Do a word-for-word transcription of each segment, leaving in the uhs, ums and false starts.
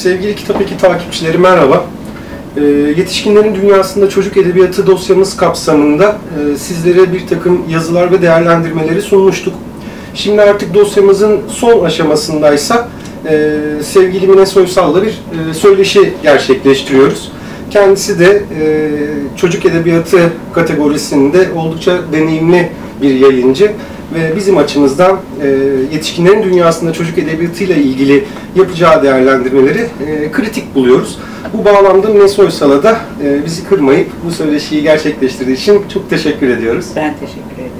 Sevgili Kitap Eki takipçileri merhaba. E, yetişkinlerin dünyasında çocuk edebiyatı dosyamız kapsamında e, sizlere bir takım yazılar ve değerlendirmeleri sunmuştuk. Şimdi artık dosyamızın son aşamasındaysa e, sevgili Mine Soysal'la bir e, söyleşi gerçekleştiriyoruz. Kendisi de e, çocuk edebiyatı kategorisinde oldukça deneyimli bir yayıncı ve bizim açımızdan e, yetişkinlerin dünyasında çocuk edebiyatıyla ilgili yapacağı değerlendirmeleri e, kritik buluyoruz. Bu bağlamda Mine Soysal'a da e, bizi kırmayıp bu söyleşiyi gerçekleştirdiği için çok teşekkür ediyoruz. Ben teşekkür ederim.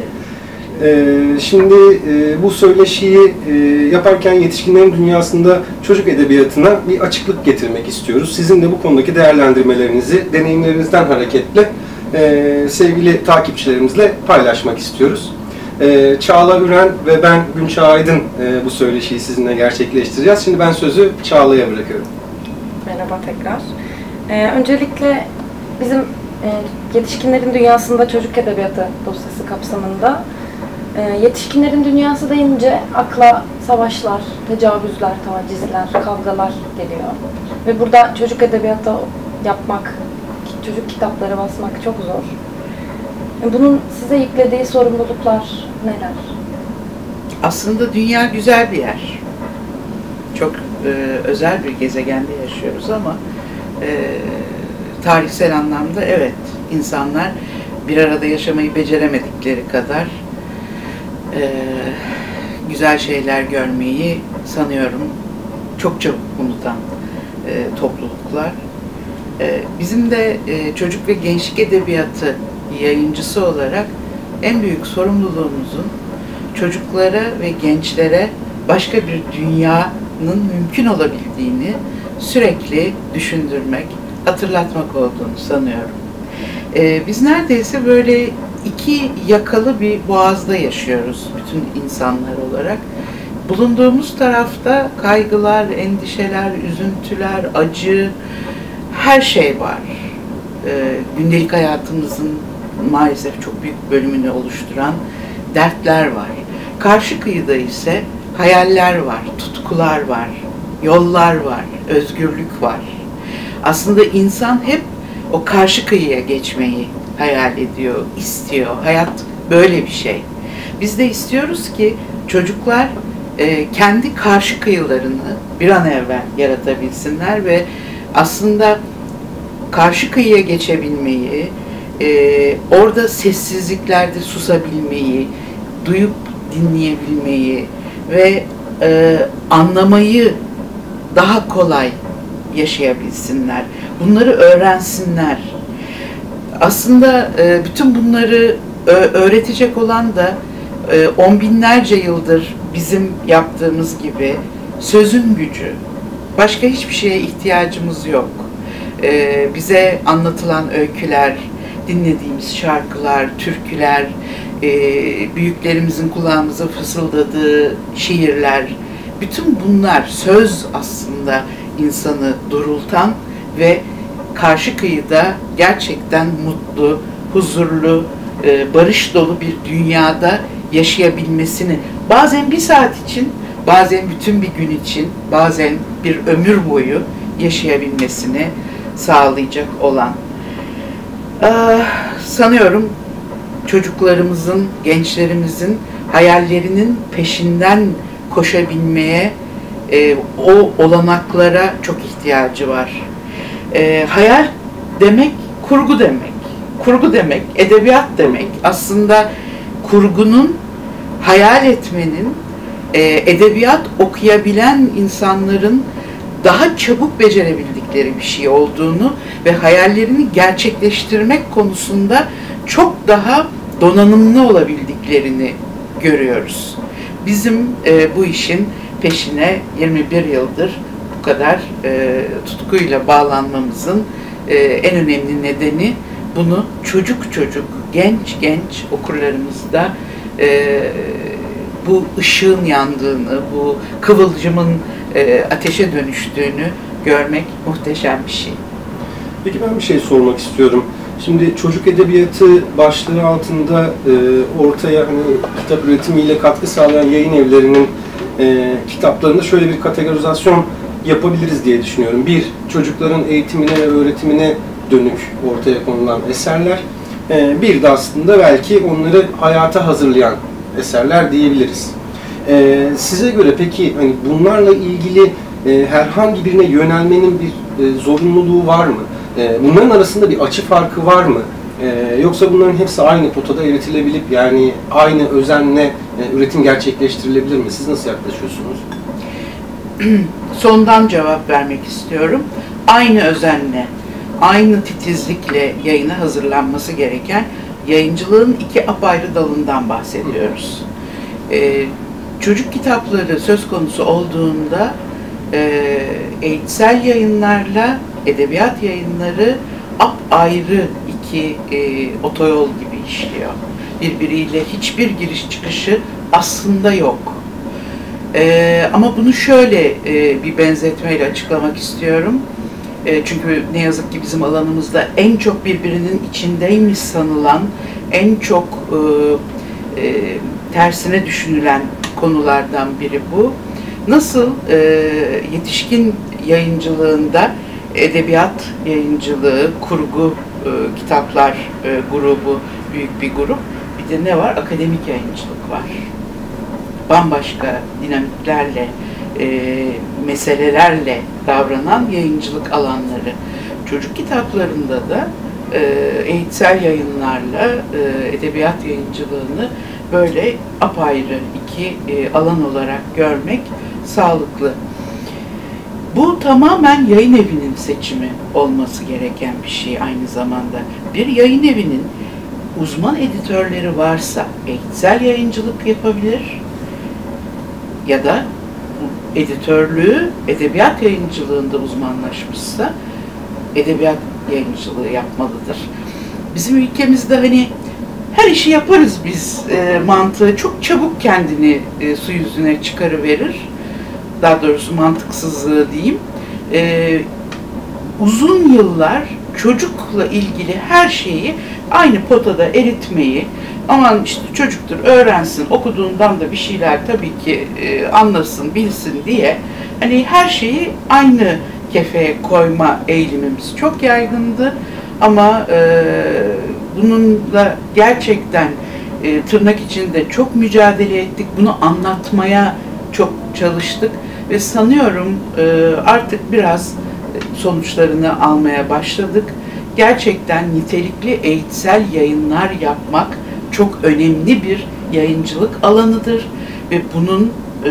Ee, şimdi e, bu söyleşiyi e, yaparken yetişkinlerin dünyasında çocuk edebiyatına bir açıklık getirmek istiyoruz. Sizin de bu konudaki değerlendirmelerinizi, deneyimlerinizden hareketle e, sevgili takipçilerimizle paylaşmak istiyoruz. E, Çağla Üren ve ben Günçağ Aydın e, bu söyleşiyi sizinle gerçekleştireceğiz. Şimdi ben sözü Çağla'ya bırakıyorum. Merhaba tekrar. Ee, öncelikle bizim e, yetişkinlerin dünyasında çocuk edebiyatı dosyası kapsamında e, yetişkinlerin dünyası deyince akla savaşlar, tecavüzler, tacizler, kavgalar geliyor. Ve burada çocuk edebiyatı yapmak, çocuk kitapları basmak çok zor. Bunun size yüklediği sorumluluklar neler? Aslında dünya güzel bir yer. Çok e, özel bir gezegende yaşıyoruz ama e, tarihsel anlamda evet, insanlar bir arada yaşamayı beceremedikleri kadar e, güzel şeyler görmeyi sanıyorum çok çabuk unutan e, topluluklar. E, bizim de e, çocuk ve gençlik edebiyatı yayıncısı olarak en büyük sorumluluğumuzun çocuklara ve gençlere başka bir dünyanın mümkün olabildiğini sürekli düşündürmek, hatırlatmak olduğunu sanıyorum. Ee, biz neredeyse böyle iki yakalı bir boğazda yaşıyoruz bütün insanlar olarak. Bulunduğumuz tarafta kaygılar, endişeler, üzüntüler, acı, her şey var. Ee, gündelik hayatımızın maalesef çok büyük bölümünü oluşturan dertler var. Karşı kıyıda ise hayaller var, tutkular var, yollar var, özgürlük var. Aslında insan hep o karşı kıyıya geçmeyi hayal ediyor, istiyor. Hayat böyle bir şey. Biz de istiyoruz ki çocuklar e, kendi karşı kıyılarını bir an evvel yaratabilsinler ve aslında karşı kıyıya geçebilmeyi, e, orada sessizliklerde susabilmeyi, duyup dinleyebilmeyi ve e, anlamayı daha kolay yaşayabilsinler. Bunları öğrensinler. Aslında e, bütün bunları e, öğretecek olan da e, on binlerce yıldır bizim yaptığımız gibi sözün gücü. Başka hiçbir şeye ihtiyacımız yok. E, bize anlatılan öyküler, dinlediğimiz şarkılar, türküler, e, büyüklerimizin kulağımıza fısıldadığı şiirler, bütün bunlar söz aslında insanı durultan ve karşı kıyıda gerçekten mutlu, huzurlu, e, barış dolu bir dünyada yaşayabilmesini, bazen bir saat için, bazen bütün bir gün için, bazen bir ömür boyu yaşayabilmesini sağlayacak olan. Ee, sanıyorum çocuklarımızın, gençlerimizin hayallerinin peşinden koşabilmeye, e, o olanaklara çok ihtiyacı var. E, hayal demek, kurgu demek. Kurgu demek, edebiyat demek. Aslında kurgunun, hayal etmenin, e, edebiyat okuyabilen insanların daha çabuk becerebildikleri bir şey olduğunu ve hayallerini gerçekleştirmek konusunda çok daha donanımlı olabildiklerini görüyoruz. Bizim e, bu işin peşine yirmi bir yıldır bu kadar e, tutkuyla bağlanmamızın e, en önemli nedeni bunu çocuk çocuk, genç genç okurlarımızda e, bu ışığın yandığını, bu kıvılcımın e, ateşe dönüştüğünü görmek muhteşem bir şey. Peki ben bir şey sormak istiyorum. Şimdi çocuk edebiyatı başlığı altında e, ortaya hani kitap üretimiyle katkı sağlayan yayın evlerinin e, kitaplarında şöyle bir kategorizasyon yapabiliriz diye düşünüyorum. Bir, çocukların eğitimine ve öğretimine dönük ortaya konulan eserler. E, bir de aslında belki onları hayata hazırlayan eserler diyebiliriz. E, size göre peki hani bunlarla ilgili e, herhangi birine yönelmenin bir e, zorunluluğu var mı? E, bunların arasında bir açı farkı var mı? E, yoksa bunların hepsi aynı potada eritilebilip yani aynı özenle e, üretim gerçekleştirilebilir mi? Siz nasıl yaklaşıyorsunuz? Sondan cevap vermek istiyorum. Aynı özenle, aynı titizlikle yayına hazırlanması gereken yayıncılığın iki apayrı dalından bahsediyoruz. Ee, çocuk kitapları söz konusu olduğunda e, eğitsel yayınlarla edebiyat yayınları apayrı iki e, otoyol gibi işliyor. Birbiriyle hiçbir giriş çıkışı aslında yok. Ee, ama bunu şöyle e, bir benzetmeyle açıklamak istiyorum. E, çünkü ne yazık ki bizim alanımızda en çok birbirinin içindeymiş sanılan, en çok e, e, tersine düşünülen konulardan biri bu. Nasıl e, yetişkin yayıncılığında edebiyat yayıncılığı, kurgu e, kitaplar e, grubu, büyük bir grup. Bir de ne var? Akademik yayıncılık var. Bambaşka dinamiklerle, e, meselelerle davranan yayıncılık alanları. Çocuk kitaplarında da e, eğitsel yayınlarla e, edebiyat yayıncılığını böyle apayrı iki e, alan olarak görmek sağlıklı. Bu tamamen yayın evinin seçimi olması gereken bir şey aynı zamanda. Bir yayın evinin uzman editörleri varsa eğitsel yayıncılık yapabilir ya da editörlüğü edebiyat yayıncılığında uzmanlaşmışsa edebiyat yayıncılığı yapmalıdır. Bizim ülkemizde hani her işi yaparız biz e, mantığı çok çabuk kendini e, su yüzüne çıkarıverir. Daha doğrusu mantıksızlığı diyeyim. E, uzun yıllar çocukla ilgili her şeyi aynı potada eritmeyi, aman işte çocuktur öğrensin, okuduğundan da bir şeyler tabii ki e, anlasın, bilsin diye hani her şeyi aynı kefeye koyma eğilimimiz çok yaygındı. Ama e, bununla gerçekten e, tırnak içinde çok mücadele ettik. Bunu anlatmaya çok çalıştık ve sanıyorum e, artık biraz sonuçlarını almaya başladık. Gerçekten nitelikli eğitsel yayınlar yapmak çok önemli bir yayıncılık alanıdır ve bunun e,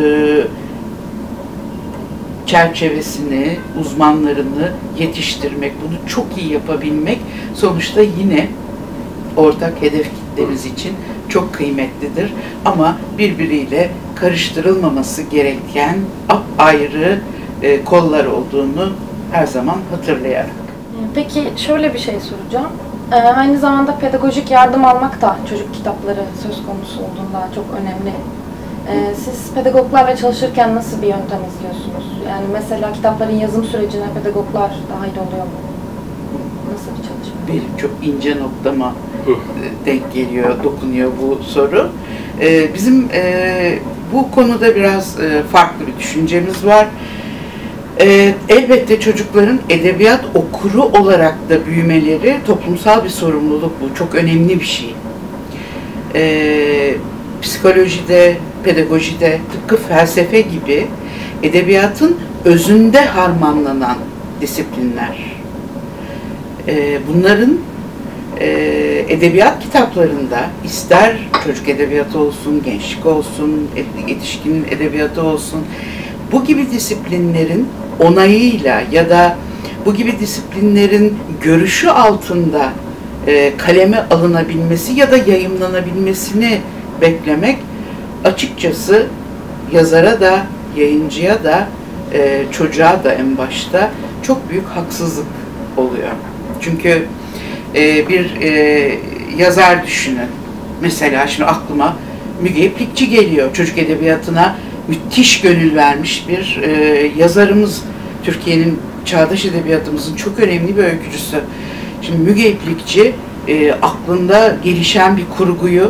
çerçevesini, uzmanlarını yetiştirmek, bunu çok iyi yapabilmek sonuçta yine ortak hedef kitlemiz için çok kıymetlidir. Ama birbiriyle karıştırılmaması gereken ayrı e, kollar olduğunu her zaman hatırlayarak. Peki şöyle bir şey soracağım. Ee, aynı zamanda pedagojik yardım almak da çocuk kitapları söz konusu olduğunda çok önemli. Ee, siz pedagoglarla çalışırken nasıl bir yöntem izliyorsunuz? Yani mesela kitapların yazım sürecine pedagoglar dahil oluyor mu? Nasıl bir çalışma? Bir çok ince noktama denk geliyor, dokunuyor bu soru. Ee, bizim e, bu konuda biraz e, farklı bir düşüncemiz var. Ee, elbette çocukların edebiyat okuru olarak da büyümeleri toplumsal bir sorumluluk bu. Çok önemli bir şey. Ee, psikolojide, pedagojide, tıpkı felsefe gibi edebiyatın özünde harmanlanan disiplinler. Ee, bunların e, edebiyat kitaplarında ister çocuk edebiyatı olsun, gençlik olsun, yetişkin edebiyatı olsun, bu gibi disiplinlerin onayıyla ya da bu gibi disiplinlerin görüşü altında e, kaleme alınabilmesi ya da yayımlanabilmesini beklemek açıkçası yazara da, yayıncıya da, e, çocuğa da en başta çok büyük haksızlık oluyor. Çünkü e, bir e, yazar düşünün. Mesela şimdi aklıma Müge İplikçi geliyor. Çocuk edebiyatına müthiş gönül vermiş bir e, yazarımız. Türkiye'nin çağdaş edebiyatımızın çok önemli bir öykücüsü. Şimdi Müge İplikçi e, aklında gelişen bir kurguyu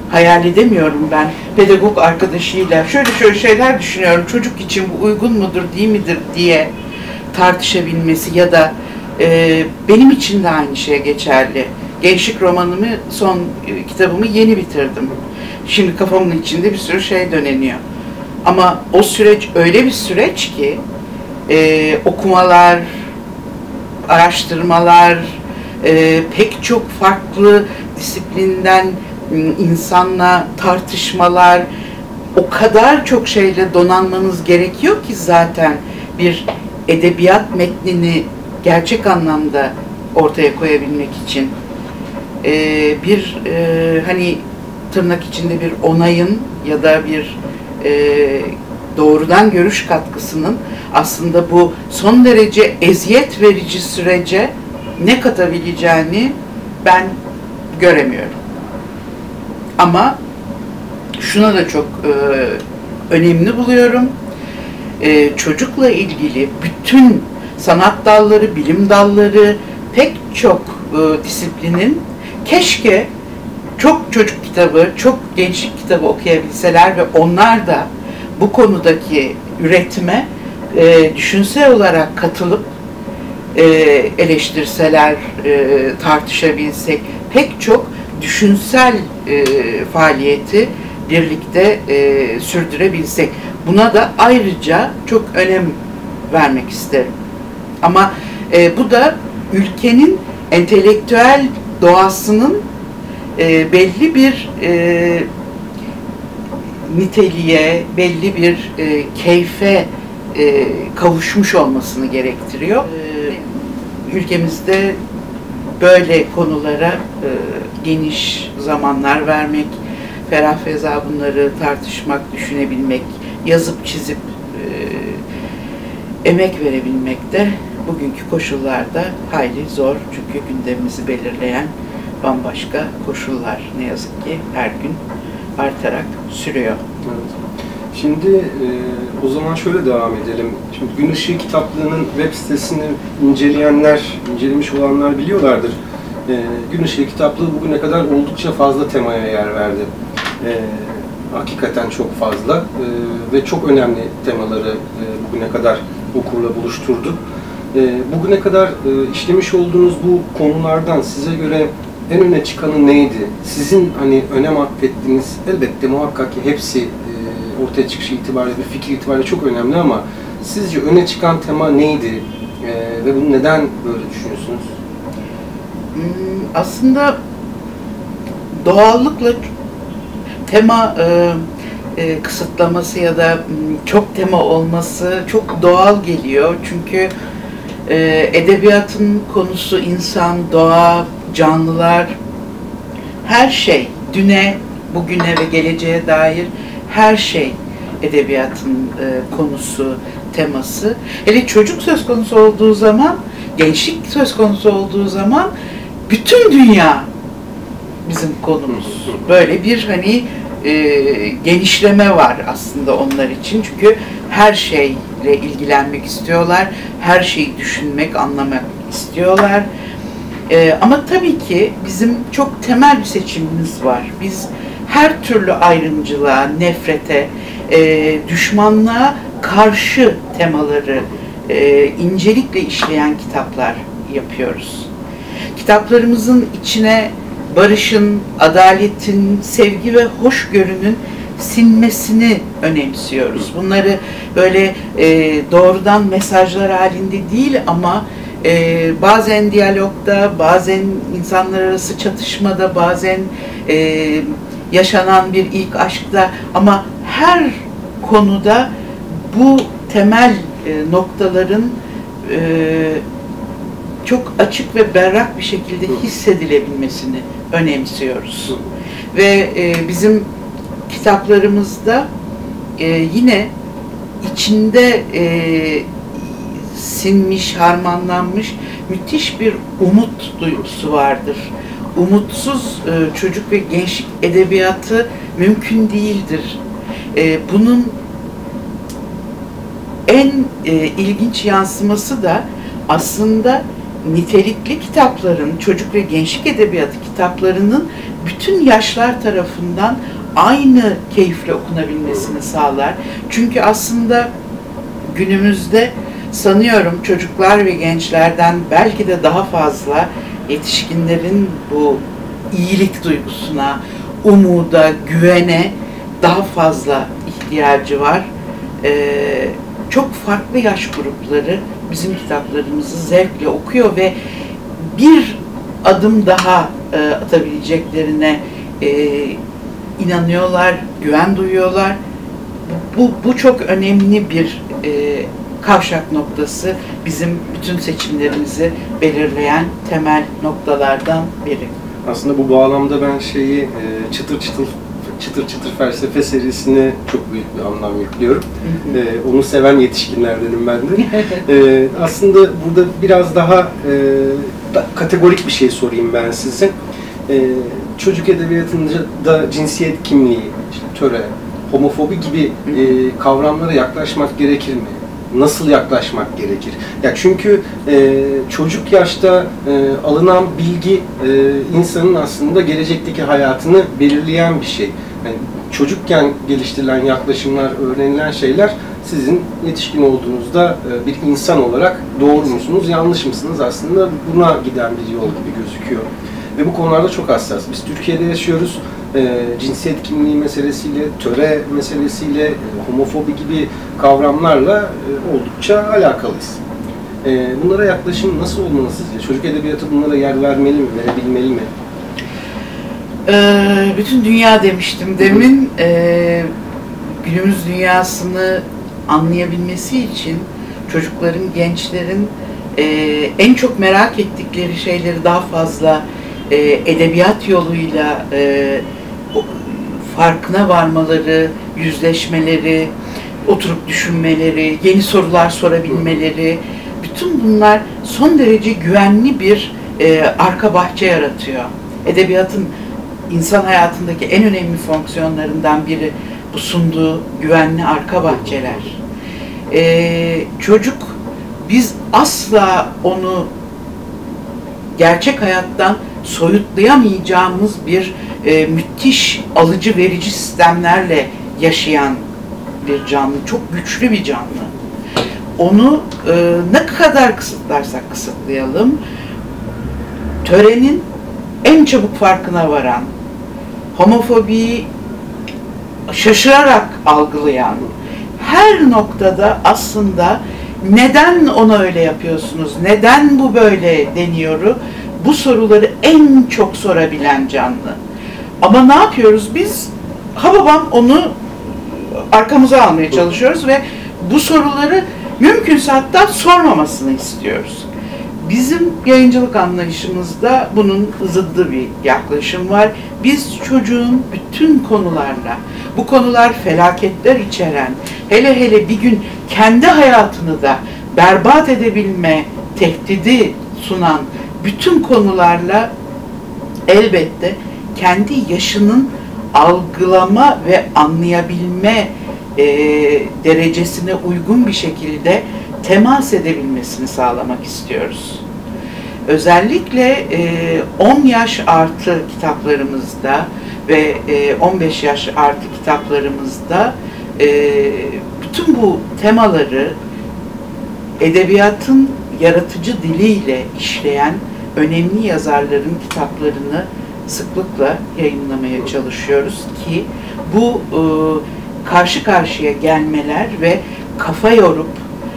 hayal edemiyorum ben pedagog arkadaşıyla şöyle şöyle şeyler düşünüyorum, çocuk için bu uygun mudur değil midir diye tartışabilmesi ya da e, benim için de aynı şey geçerli. Gençlik romanımı, son e, kitabımı yeni bitirdim. Şimdi kafamın içinde bir sürü şey döneniyor. Ama o süreç öyle bir süreç ki e, okumalar, araştırmalar, e, pek çok farklı disiplinden insanla tartışmalar, o kadar çok şeyle donanmanız gerekiyor ki zaten bir edebiyat metnini gerçek anlamda ortaya koyabilmek için. E, bir e, hani tırnak içinde bir onayın ya da bir e, doğrudan görüş katkısının aslında bu son derece eziyet verici sürece ne katabileceğini ben göremiyorum. Ama şuna da çok e, önemli buluyorum. E, çocukla ilgili bütün sanat dalları, bilim dalları, pek çok e, disiplinin keşke çok çocuk kitabı, çok gençlik kitabı okuyabilseler ve onlar da bu konudaki üretime e, düşünsel olarak katılıp e, eleştirseler, e, tartışabilsek, pek çok düşünsel e, faaliyeti birlikte e, sürdürebilsek. Buna da ayrıca çok önem vermek isterim. Ama e, bu da ülkenin entelektüel doğasının e, belli bir e, niteliğe, belli bir e, keyfe e, kavuşmuş olmasını gerektiriyor. E, ülkemizde böyle konulara e, geniş zamanlar vermek, ferah feza bunları tartışmak, düşünebilmek, yazıp çizip e, emek verebilmek de bugünkü koşullarda hayli zor. Çünkü gündemimizi belirleyen bambaşka koşullar ne yazık ki her gün artarak sürüyor. Evet. Şimdi e, o zaman şöyle devam edelim. Şimdi Gün Işığı Kitaplığı'nın web sitesini inceleyenler, incelemiş olanlar biliyorlardır. E, Gün Işığı Kitaplığı bugüne kadar oldukça fazla temaya yer verdi. E, hakikaten çok fazla e, ve çok önemli temaları e, bugüne kadar okurla buluşturdu. E, bugüne kadar e, işlemiş olduğunuz bu konulardan size göre en öne çıkanı neydi? Sizin hani önem atfettiğiniz, elbette muhakkak ki hepsi e, ortaya çıkışı itibariyle, fikir itibariyle çok önemli ama sizce öne çıkan tema neydi? E, ve bunu neden böyle düşünüyorsunuz? Aslında doğallıkla tema e, e, kısıtlaması ya da çok tema olması çok doğal geliyor. Çünkü e, edebiyatın konusu insan, doğa, canlılar, her şey, düne, bugüne ve geleceğe dair her şey edebiyatın e, konusu, teması. Hele çocuk söz konusu olduğu zaman, gençlik söz konusu olduğu zaman bütün dünya bizim konumuz. Böyle bir hani e, genişleme var aslında onlar için. Çünkü her şeyle ilgilenmek istiyorlar, her şeyi düşünmek, anlamak istiyorlar. Ee, ama tabii ki bizim çok temel bir seçimimiz var. Biz her türlü ayrımcılığa, nefrete, e, düşmanlığa karşı temaları e, incelikle işleyen kitaplar yapıyoruz. Kitaplarımızın içine barışın, adaletin, sevgi ve hoşgörünün sinmesini önemsiyoruz. Bunları böyle e, doğrudan mesajlar halinde değil ama Ee, bazen diyalogda, bazen insanlar arası çatışmada, bazen e, yaşanan bir ilk aşkta ama her konuda bu temel e, noktaların e, çok açık ve berrak bir şekilde hissedilebilmesini önemsiyoruz. Ve e, bizim kitaplarımızda e, yine içinde e, sinmiş, harmanlanmış müthiş bir umut duygusu vardır. Umutsuz e, çocuk ve gençlik edebiyatı mümkün değildir. E, bunun en e, ilginç yansıması da aslında nitelikli kitapların, çocuk ve gençlik edebiyatı kitaplarının bütün yaşlar tarafından aynı keyifle okunabilmesini sağlar. Çünkü aslında günümüzde sanıyorum çocuklar ve gençlerden belki de daha fazla yetişkinlerin bu iyilik duygusuna, umuda, güvene daha fazla ihtiyacı var. Ee, çok farklı yaş grupları bizim kitaplarımızı zevkle okuyor ve bir adım daha e, atabileceklerine e, inanıyorlar, güven duyuyorlar. Bu, bu, bu çok önemli bir e, kavşak noktası, bizim bütün seçimlerimizi belirleyen temel noktalardan biri. Aslında bu bağlamda ben şeyi e, çıtır çıtır çıtır çıtır felsefe serisine çok büyük bir anlam yüklüyorum. Hı hı. E, onu seven yetişkinlerdenim ben de. e, aslında burada biraz daha e, da, kategorik bir şey sorayım ben size. E, çocuk edebiyatında cinsiyet kimliği, işte töre, homofobi gibi e, kavramlara yaklaşmak gerekir mi? Nasıl yaklaşmak gerekir? Ya çünkü e, çocuk yaşta e, alınan bilgi e, insanın aslında gelecekteki hayatını belirleyen bir şey. Yani çocukken geliştirilen yaklaşımlar, öğrenilen şeyler sizin yetişkin olduğunuzda e, bir insan olarak doğru musunuz, yanlış mısınız? Aslında buna giden bir yol gibi gözüküyor. Ve bu konularda çok hassas. Biz Türkiye'de yaşıyoruz. E, cinsiyet kimliği meselesiyle, töre meselesiyle, e, homofobi gibi kavramlarla e, oldukça alakalıyız. E, bunlara yaklaşım nasıl olmalı sizce? Çocuk edebiyatı bunlara yer vermeli mi, verebilmeli mi? Ee, bütün dünya demiştim demin. Ee, günümüz dünyasını anlayabilmesi için çocukların, gençlerin e, en çok merak ettikleri şeyleri daha fazla e, edebiyat yoluyla e, farkına varmaları, yüzleşmeleri, oturup düşünmeleri, yeni sorular sorabilmeleri, bütün bunlar son derece güvenli bir e, arka bahçe yaratıyor. Edebiyatın insan hayatındaki en önemli fonksiyonlarından biri bu sunduğu güvenli arka bahçeler. E, çocuk, biz asla onu gerçek hayattan soyutlayamayacağımız bir e, müthiş alıcı verici sistemlerle yaşayan bir canlı, çok güçlü bir canlı. Onu e, ne kadar kısıtlarsak kısıtlayalım, törenin en çabuk farkına varan, homofobiyi şaşırarak algılayan, her noktada aslında neden ona öyle yapıyorsunuz, neden bu böyle deniyoru, bu soruları en çok sorabilen canlı. Ama ne yapıyoruz biz? Ha babam onu arkamıza almaya çalışıyoruz ve bu soruları mümkünse hatta sormamasını istiyoruz. Bizim yayıncılık anlayışımızda bunun zıddı bir yaklaşım var. Biz çocuğun bütün konularla, bu konular felaketler içeren, hele hele bir gün kendi hayatını da berbat edebilme tehdidi sunan bütün konularla elbette kendi yaşının algılama ve anlayabilme e, derecesine uygun bir şekilde temas edebilmesini sağlamak istiyoruz. Özellikle on yaş artı kitaplarımızda ve on beş yaş artı kitaplarımızda bütün bu temaları edebiyatın yaratıcı diliyle işleyen önemli yazarların kitaplarını sıklıkla yayınlamaya çalışıyoruz ki bu karşı karşıya gelmeler ve kafa yorup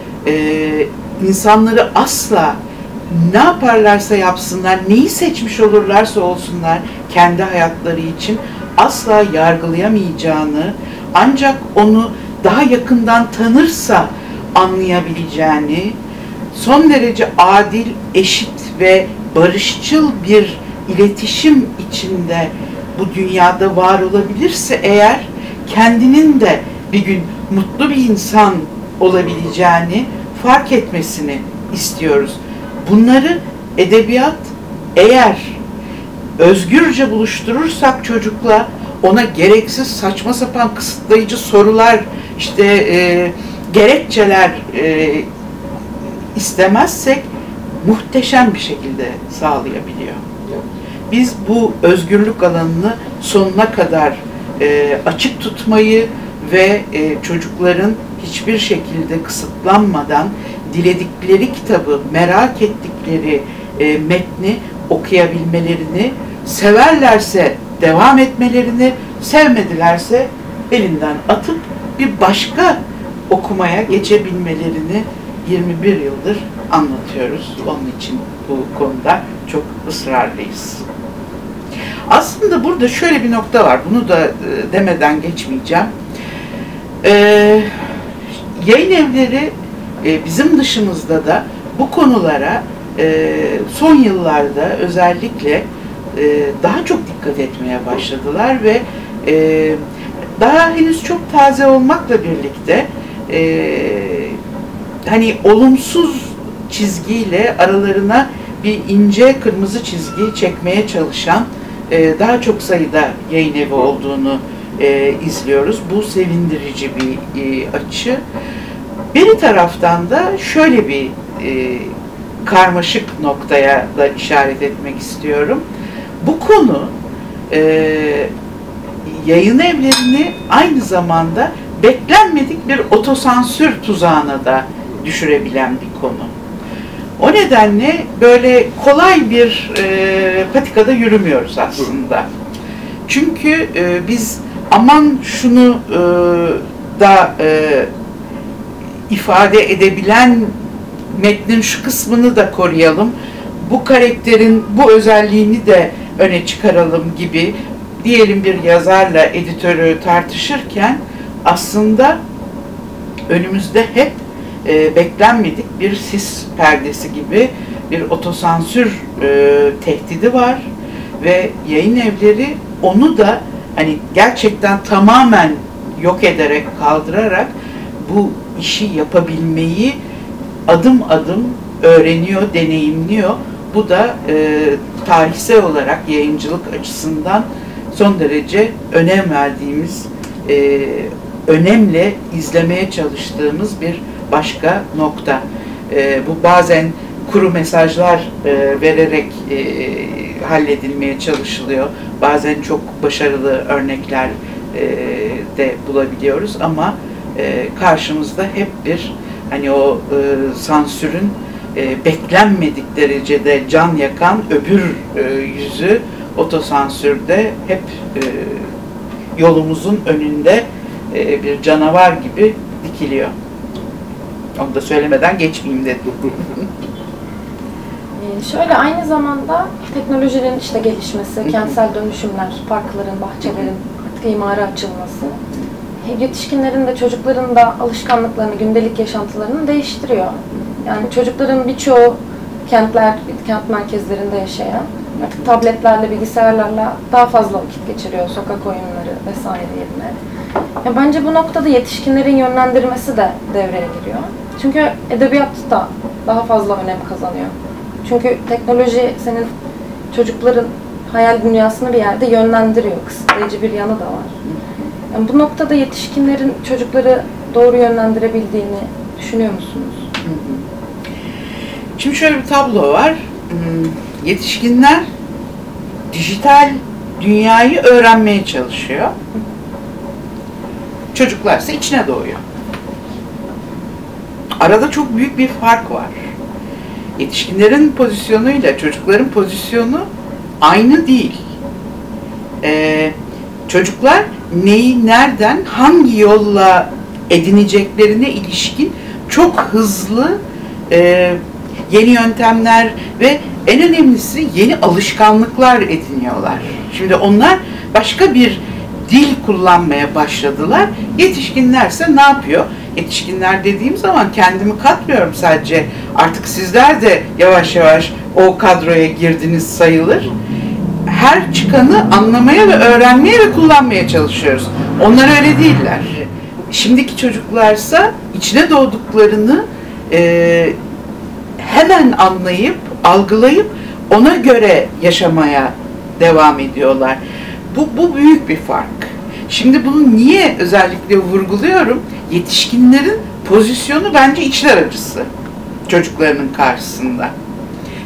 insanları asla ne yaparlarsa yapsınlar, neyi seçmiş olurlarsa olsunlar kendi hayatları için asla yargılayamayacağını, ancak onu daha yakından tanırsa anlayabileceğini, son derece adil, eşit ve barışçıl bir iletişim içinde bu dünyada var olabilirse eğer, kendinin de bir gün mutlu bir insan olabileceğini fark etmesini istiyoruz. Bunları edebiyat eğer özgürce buluşturursak çocukla, ona gereksiz saçma sapan kısıtlayıcı sorular, işte e, gerekçeler e, istemezsek muhteşem bir şekilde sağlayabiliyor. Biz bu özgürlük alanını sonuna kadar e, açık tutmayı ve e, çocukların hiçbir şekilde kısıtlanmadan diledikleri kitabı, merak ettikleri e, metni okuyabilmelerini, severlerse devam etmelerini, sevmedilerse elinden atıp bir başka okumaya geçebilmelerini yirmi bir yıldır anlatıyoruz. Onun için bu konuda çok ısrarlıyız. Aslında burada şöyle bir nokta var. Bunu da e, demeden geçmeyeceğim. E, yayın evleri e, bizim dışımızda da bu konulara e, son yıllarda özellikle e, daha çok dikkat etmeye başladılar ve e, daha henüz çok taze olmakla birlikte e, hani olumsuz çizgiyle aralarına bir ince kırmızı çizgi çekmeye çalışan e, daha çok sayıda yayın evi olduğunu e, izliyoruz. Bu sevindirici bir e, açı. Bir taraftan da şöyle bir e, karmaşık noktaya da işaret etmek istiyorum. Bu konu e, yayın evlerini aynı zamanda beklenmedik bir otosansür tuzağına da düşürebilen bir konu. O nedenle böyle kolay bir e, patikada yürümüyoruz aslında. Çünkü e, biz aman şunu e, da e, ifade edebilen metnin şu kısmını da koruyalım, bu karakterin bu özelliğini de öne çıkaralım gibi diyelim bir yazarla editörü tartışırken aslında önümüzde hep e, beklenmedik bir sis perdesi gibi bir otosansür e, tehdidi var ve yayın evleri onu da hani gerçekten tamamen yok ederek, kaldırarak bu işi yapabilmeyi adım adım öğreniyor, deneyimliyor. Bu da e, tarihsel olarak yayıncılık açısından son derece önem verdiğimiz, e, önemle izlemeye çalıştığımız bir başka nokta. E, bu bazen kuru mesajlar e, vererek e, halledilmeye çalışılıyor. Bazen çok başarılı örnekler e, de bulabiliyoruz ama e, karşımızda hep bir hani o e, sansürün e, beklenmedik derecede can yakan öbür e, yüzü otosansürde hep e, yolumuzun önünde e, bir canavar gibi dikiliyor. Onu da söylemeden geçmeyeyim dedim. Şöyle aynı zamanda teknolojinin işte gelişmesi, kentsel dönüşümler, parkların, bahçelerin artık imara açılması yetişkinlerin de çocukların da alışkanlıklarını, gündelik yaşantılarını değiştiriyor. Yani çocukların birçoğu kentler, kent merkezlerinde yaşayan artık tabletlerle, bilgisayarlarla daha fazla vakit geçiriyor, sokak oyunları vesaire yerine. Ya bence bu noktada yetişkinlerin yönlendirmesi de devreye giriyor. Çünkü edebiyat da daha fazla önem kazanıyor. Çünkü teknoloji senin çocukların hayal dünyasını bir yerde yönlendiriyor. Kısıtlayıcı bir yanı da var. Yani bu noktada yetişkinlerin çocukları doğru yönlendirebildiğini düşünüyor musunuz? Şimdi şöyle bir tablo var. Yetişkinler dijital dünyayı öğrenmeye çalışıyor. Çocuklar ise içine doğuyor. Arada çok büyük bir fark var. Yetişkinlerin pozisyonuyla çocukların pozisyonu aynı değil. Ee, çocuklar neyi, nereden, hangi yolla edineceklerine ilişkin çok hızlı e, yeni yöntemler ve en önemlisi yeni alışkanlıklar ediniyorlar. Şimdi onlar başka bir dil kullanmaya başladılar. Yetişkinlerse ne yapıyor? Yetişkinler dediğim zaman kendimi katmıyorum sadece. Artık sizler de yavaş yavaş o kadroya girdiniz sayılır. Her çıkanı anlamaya ve öğrenmeye ve kullanmaya çalışıyoruz. Onlar öyle değiller. Şimdiki çocuklarsa içine doğduklarını e, hemen anlayıp, algılayıp ona göre yaşamaya devam ediyorlar. Bu, bu büyük bir fark. Şimdi bunu niye özellikle vurguluyorum? Yetişkinlerin pozisyonu bence içler acısı çocuklarının karşısında.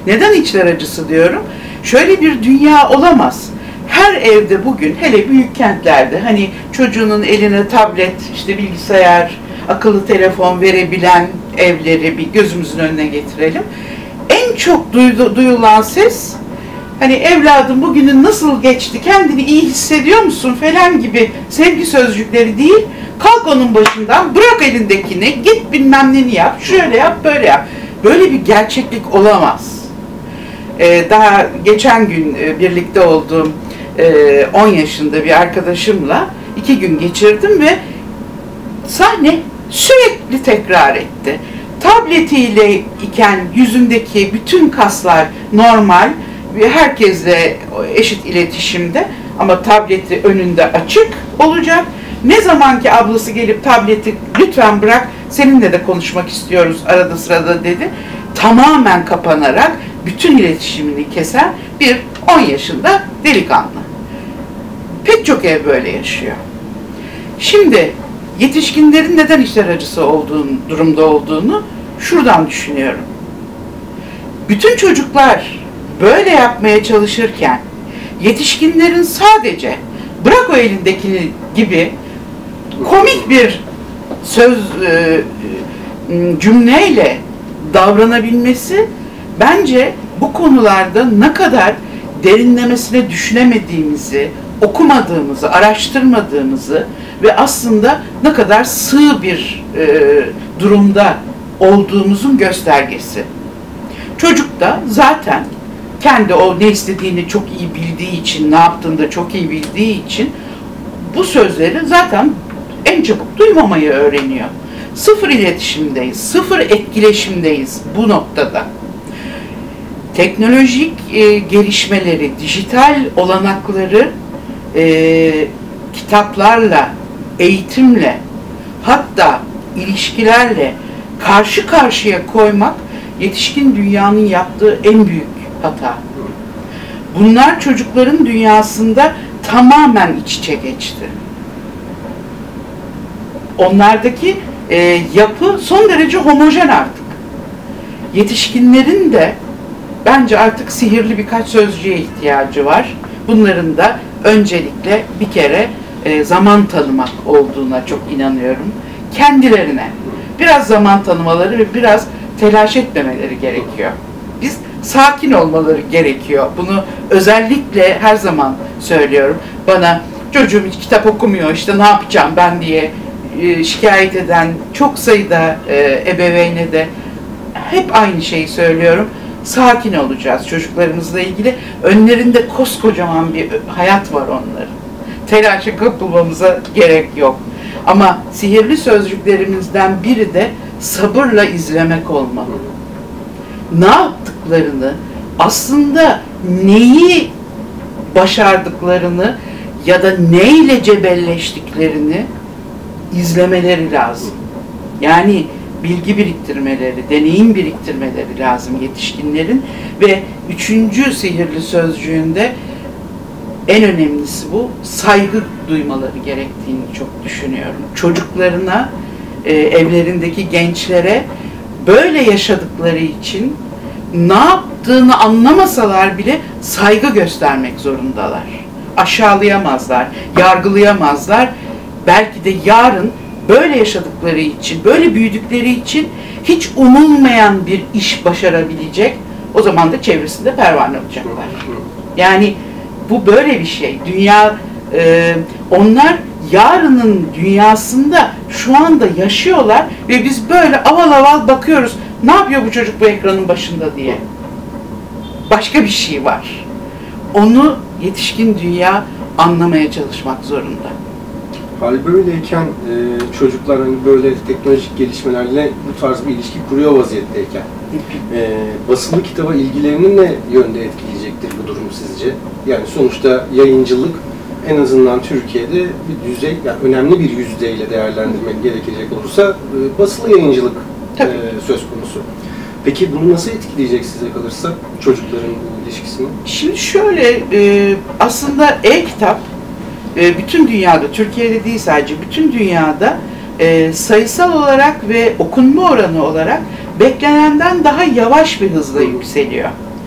Neden içler acısı diyorum? Şöyle bir dünya olamaz. Her evde bugün, hele büyük kentlerde, hani çocuğunun eline tablet, işte bilgisayar, akıllı telefon verebilen evleri bir gözümüzün önüne getirelim. En çok duydu, duyulan ses, hani evladım bugünün nasıl geçti, kendini iyi hissediyor musun falan gibi sevgi sözcükleri değil, kalk onun başından, bırak elindekini, git bilmem neni yap, şöyle yap, böyle yap. Böyle bir gerçeklik olamaz. Ee, daha geçen gün e, birlikte olduğum e, on yaşında bir arkadaşımla iki gün geçirdim ve sahne sürekli tekrar etti. Tabletiyle iken yüzündeki bütün kaslar normal ve herkesle eşit iletişimde, ama tableti önünde açık olacak. Ne zaman ki ablası gelip tableti lütfen bırak, seninle de konuşmak istiyoruz arada sırada dedi, tamamen kapanarak bütün iletişimini kesen bir on yaşında delikanlı. Pek çok ev böyle yaşıyor. Şimdi yetişkinlerin neden içler acısı olduğunu, durumda olduğunu şuradan düşünüyorum. Bütün çocuklar böyle yapmaya çalışırken yetişkinlerin sadece bırak o elindekini gibi komik bir söz e, cümleyle davranabilmesi bence bu konularda ne kadar derinlemesine düşünemediğimizi, okumadığımızı, araştırmadığımızı ve aslında ne kadar sığ bir e, durumda olduğumuzun göstergesi. Çocuk da zaten kendi o ne istediğini çok iyi bildiği için, ne yaptığını da çok iyi bildiği için bu sözleri zaten en çabuk duymamayı öğreniyor. Sıfır iletişimdeyiz, sıfır etkileşimdeyiz bu noktada. Teknolojik e, gelişmeleri, dijital olanakları e, kitaplarla, eğitimle, hatta ilişkilerle karşı karşıya koymak yetişkin dünyanın yaptığı en büyük hata. Bunlar çocukların dünyasında tamamen iç içe geçti. Onlardaki e, yapı son derece homojen artık. Yetişkinlerin de bence artık sihirli birkaç sözcüğe ihtiyacı var. Bunların da öncelikle bir kere e, zaman tanımak olduğuna çok inanıyorum. Kendilerine biraz zaman tanımaları ve biraz telaş etmemeleri gerekiyor. Biz sakin olmaları gerekiyor. Bunu özellikle her zaman söylüyorum. Bana çocuğum hiç kitap okumuyor, işte ne yapacağım ben diye e, şikayet eden çok sayıda e, ebeveyne de hep aynı şeyi söylüyorum. Sakin olacağız çocuklarımızla ilgili. Önlerinde koskocaman bir hayat var onların. Telaşa kapılmamıza gerek yok. Ama sihirli sözcüklerimizden biri de sabırla izlemek olmalı. Ne yaptıklarını, aslında neyi başardıklarını ya da neyle cebelleştiklerini izlemeleri lazım. Yani bilgi biriktirmeleri, deneyim biriktirmeleri lazım yetişkinlerin ve üçüncü sihirli sözcüğünde en önemlisi bu, saygı duymaları gerektiğini çok düşünüyorum. Çocuklarına, e, evlerindeki gençlere böyle yaşadıkları için ne yaptığını anlamasalar bile saygı göstermek zorundalar. Aşağılayamazlar, yargılayamazlar. Belki de yarın böyle yaşadıkları için, böyle büyüdükleri için hiç umulmayan bir iş başarabilecek, o zaman da çevresinde pervane olacaklar. Yani bu böyle bir şey. Dünya, e, onlar yarının dünyasında şu anda yaşıyorlar ve biz böyle aval aval bakıyoruz. Ne yapıyor bu çocuk bu ekranın başında diye. Başka bir şey var. Onu yetişkin dünya anlamaya çalışmak zorunda. Hal böyleyken e, çocuklar hani böyle teknolojik gelişmelerle bu tarz bir ilişki kuruyor vaziyetteyken e, basılı kitaba ilgilerini ne yönde etkileyecektir bu durum sizce? Yani sonuçta yayıncılık en azından Türkiye'de bir düzey, yani önemli bir yüzdeyle değerlendirmek gerekecek olursa e, basılı yayıncılık e, söz konusu. Peki bunu nasıl etkileyecek size kalırsa çocukların bu ilişkisini? Şimdi şöyle, e, aslında e-kitap e, bütün dünyada, Türkiye'de değil sadece, bütün dünyada e, sayısal olarak ve okunma oranı olarak beklenenden daha yavaş bir hızla yükseliyor.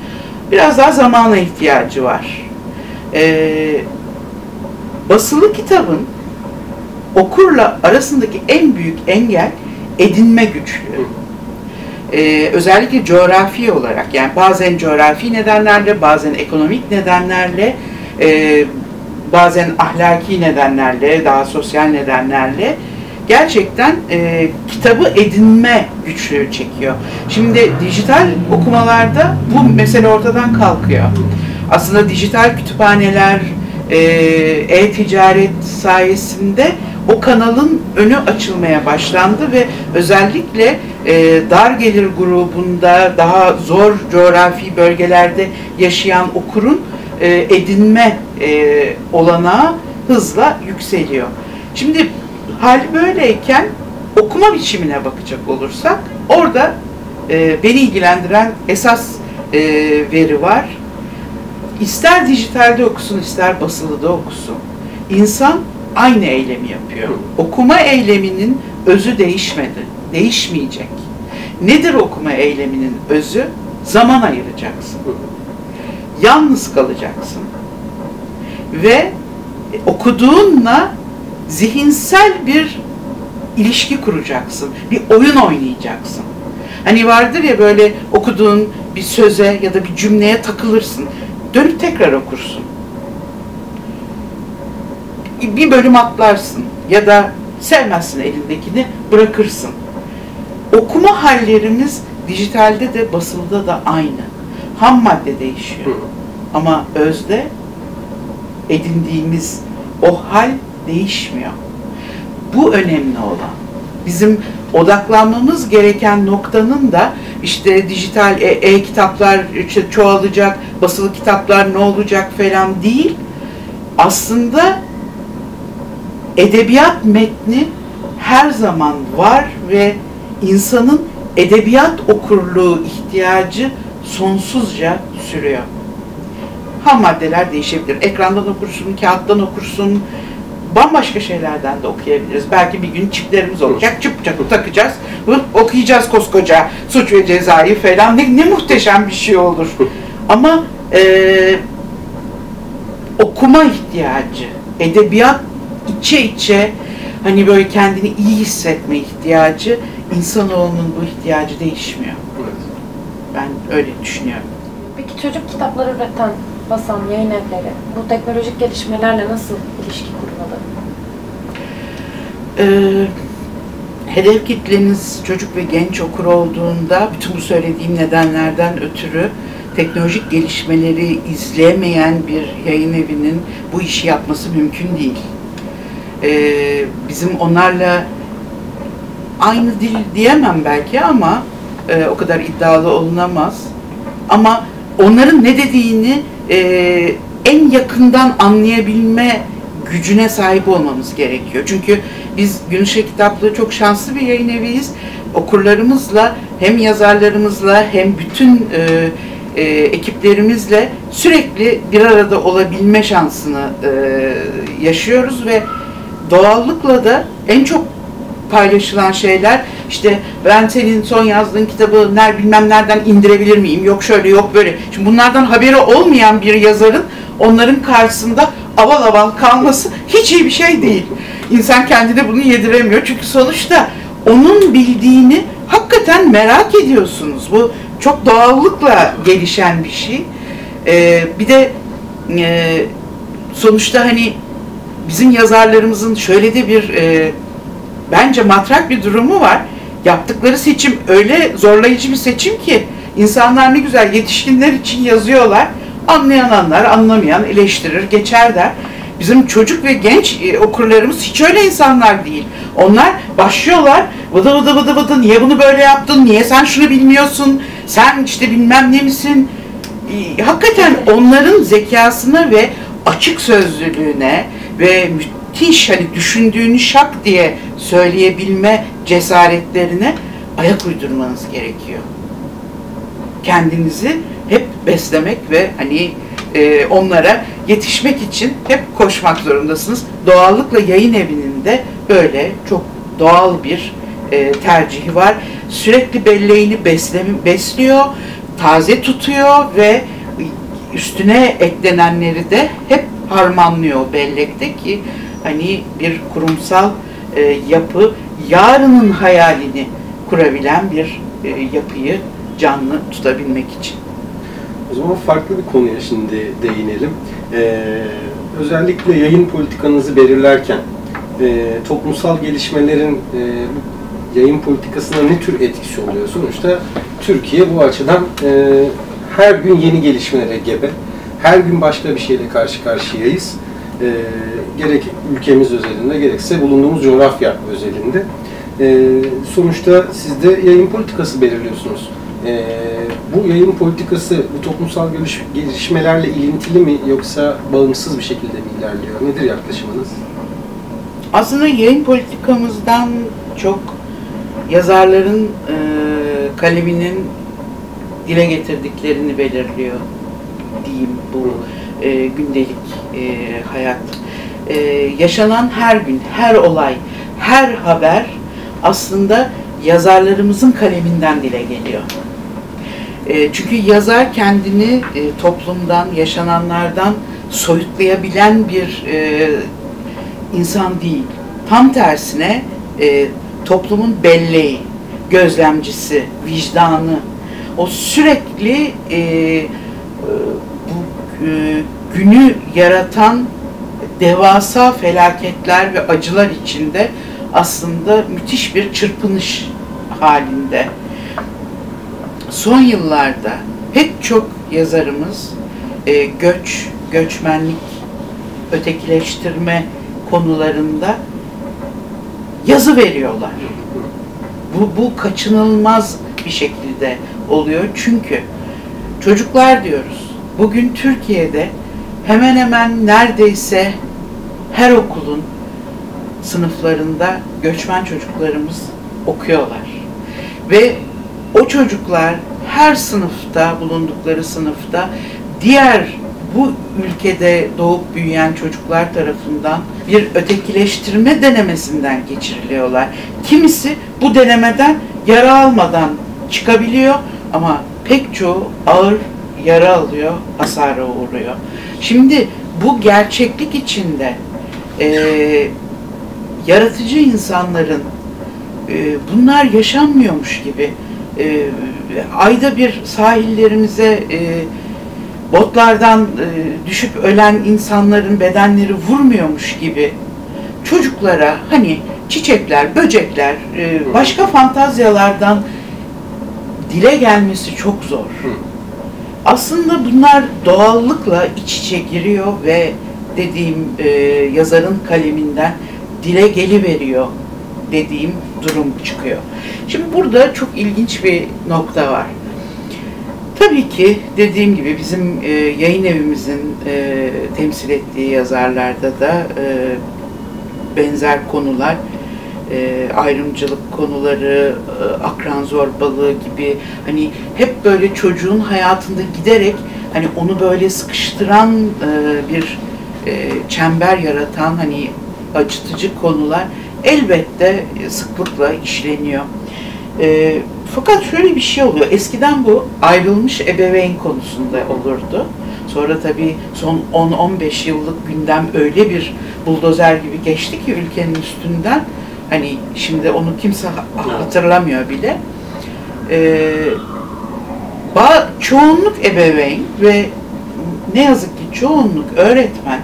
biraz daha zamana ihtiyacı var. Ee, basılı kitabın okurla arasındaki en büyük engel edinme güçlüğü. Ee, özellikle coğrafi olarak, yani bazen coğrafi nedenlerle, bazen ekonomik nedenlerle, e, bazen ahlaki nedenlerle, daha sosyal nedenlerle gerçekten e, kitabı edinme güçlüğü çekiyor. Şimdi dijital okumalarda bu mesele ortadan kalkıyor. Aslında dijital kütüphaneler, e-ticaret sayesinde o kanalın önü açılmaya başlandı ve özellikle e, dar gelir grubunda, daha zor coğrafi bölgelerde yaşayan okurun e, edinme e, olanağı hızla yükseliyor. Şimdi hal böyleyken okuma biçimine bakacak olursak, orada e, beni ilgilendiren esas e, veri var. İster dijitalde okusun, ister basılıda okusun, İnsan aynı eylemi yapıyor. Okuma eyleminin özü değişmedi, değişmeyecek. Nedir okuma eyleminin özü? Zaman ayıracaksın. Yalnız kalacaksın. Ve okuduğunla zihinsel bir ilişki kuracaksın. Bir oyun oynayacaksın. Hani vardır ya, böyle okuduğun bir söze ya da bir cümleye takılırsın. Dönüp tekrar okursun. Bir bölüm atlarsın ya da sevmezsin, elindekini bırakırsın. Okuma hallerimiz dijitalde de basılıda da aynı. Ham madde değişiyor. Ama özde edindiğimiz o hal değişmiyor. Bu önemli olan. Bizim odaklanmamız gereken noktanın da işte dijital e-kitaplar işte çoğalacak, basılı kitaplar ne olacak falan değil. Aslında edebiyat metni her zaman var ve insanın edebiyat okurluğu ihtiyacı sonsuzca sürüyor. Ham maddeler değişebilir. Ekrandan okursun, kağıttan okursun, bambaşka şeylerden de okuyabiliriz. Belki bir gün çiplerimiz olacak, çıp çıp takacağız, okuyacağız koskoca Suç ve Ceza'yı falan. Ne, ne muhteşem bir şey olur. Ama e, okuma ihtiyacı, edebiyat içe içe, hani böyle kendini iyi hissetme ihtiyacı, insanoğlunun bu ihtiyacı değişmiyor. Ben öyle düşünüyorum. Peki çocuk kitapları üreten, basan yayın evleri bu teknolojik gelişmelerle nasıl ilişki kurmalı? Ee, hedef kitleniz çocuk ve genç okur olduğunda, bütün bu söylediğim nedenlerden ötürü teknolojik gelişmeleri izleyemeyen bir yayın evinin bu işi yapması mümkün değil. Ee, bizim onlarla aynı dil diyemem belki ama e, o kadar iddialı olunamaz. Ama onların ne dediğini e, en yakından anlayabilme gücüne sahip olmamız gerekiyor. Çünkü biz Gün Işığı Kitaplığı çok şanslı bir yayın eviyiz. Okurlarımızla, hem yazarlarımızla, hem bütün e, e, ekiplerimizle sürekli bir arada olabilme şansını e, yaşıyoruz ve doğallıkla da en çok paylaşılan şeyler, işte ben senin son yazdığın kitabı ner bilmem nereden indirebilir miyim, yok şöyle yok böyle. Şimdi bunlardan haberi olmayan bir yazarın onların karşısında aval aval kalması hiç iyi bir şey değil. İnsan kendine bunu yediremiyor çünkü sonuçta onun bildiğini hakikaten merak ediyorsunuz. Bu çok doğallıkla gelişen bir şey. Ee, bir de e, sonuçta hani bizim yazarlarımızın şöyle de bir e, bence matrak bir durumu var. Yaptıkları seçim öyle zorlayıcı bir seçim ki insanlar ne güzel yetişkinler için yazıyorlar. Anlayan anlar, anlamayan eleştirir, geçer der. Bizim çocuk ve genç e, okurlarımız hiç öyle insanlar değil. Onlar başlıyorlar, vıdı vıdı vıdı vıdı, niye bunu böyle yaptın, niye sen şunu bilmiyorsun, sen işte bilmem ne misin? E, hakikaten onların zekasına ve açık sözlülüğüne ve müthiş, hani düşündüğünü şak diye söyleyebilme cesaretlerine ayak uydurmanız gerekiyor. Kendinizi hep beslemek ve hani e, onlara yetişmek için hep koşmak zorundasınız. Doğallıkla yayın evinin de böyle çok doğal bir e, tercihi var. Sürekli belleğini beslemi, besliyor, taze tutuyor ve üstüne eklenenleri de hep harmanlıyor o bellekte ki hani bir kurumsal e, yapı yarının hayalini kurabilen bir e, yapıyı canlı tutabilmek için. O zaman farklı bir konuya şimdi değinelim. Ee, özellikle yayın politikanızı belirlerken e, toplumsal gelişmelerin e, yayın politikasına ne tür etkisi oluyor? Sonuçta Türkiye bu açıdan e, her gün yeni gelişmelere gebe. Her gün başka bir şeyle karşı karşıyayız. E, gerek ülkemiz özelinde gerekse bulunduğumuz coğrafya özelinde. E, sonuçta siz de yayın politikası belirliyorsunuz. E, bu yayın politikası bu toplumsal geliş, gelişmelerle ilintili mi yoksa bağımsız bir şekilde mi ilerliyor? Nedir yaklaşımınız? Aslında yayın politikamızdan çok yazarların e, kaleminin dile getirdiklerini belirliyor diyeyim bu e, gündelik e, hayat. E, yaşanan her gün, her olay, her haber aslında yazarlarımızın kaleminden dile geliyor. E, çünkü yazar kendini e, toplumdan, yaşananlardan soyutlayabilen bir e, insan değil. Tam tersine e, toplumun belleği, gözlemcisi, vicdanı, o sürekli e, e, bu e, günü yaratan devasa felaketler ve acılar içinde aslında müthiş bir çırpınış halinde. Son yıllarda pek çok yazarımız e, göç, göçmenlik, ötekileştirme konularında yazı veriyorlar. Bu, bu kaçınılmaz bir şekilde oluyor. Çünkü çocuklar diyoruz. Bugün Türkiye'de hemen hemen neredeyse her okulun sınıflarında göçmen çocuklarımız okuyorlar. Ve o çocuklar her sınıfta, bulundukları sınıfta diğer bu ülkede doğup büyüyen çocuklar tarafından bir ötekileştirme denemesinden geçiriliyorlar. Kimisi bu denemeden yara almadan çıkabiliyor ama pek çoğu ağır yara alıyor, hasara uğruyor. Şimdi bu gerçeklik içinde e, yaratıcı insanların e, bunlar yaşanmıyormuş gibi e, ayda bir sahillerimize e, botlardan e, düşüp ölen insanların bedenleri vurmuyormuş gibi çocuklara hani çiçekler, böcekler, e, başka fantazyalardan dile gelmesi çok zor. Aslında bunlar doğallıkla iç içe giriyor ve dediğim e, yazarın kaleminden dile geliveriyor dediğim durum çıkıyor. Şimdi burada çok ilginç bir nokta var. Tabii ki dediğim gibi bizim e, yayın evimizin e, temsil ettiği yazarlarda da e, benzer konular, e, ayrımcılık konuları, e, akran zorbalığı gibi hani hep böyle çocuğun hayatında giderek hani onu böyle sıkıştıran e, bir e, çember yaratan hani acıtıcı konular elbette sıklıkla işleniyor. E, fakat şöyle bir şey oluyor. Eskiden bu ayrılmış ebeveyn konusunda olurdu. Sonra tabii son on on beş yıllık gündem öyle bir buldozer gibi geçti ki ülkenin üstünden. Hani şimdi onu kimse hatırlamıyor bile. Ee, çoğunluk ebeveyn ve ne yazık ki çoğunluk öğretmen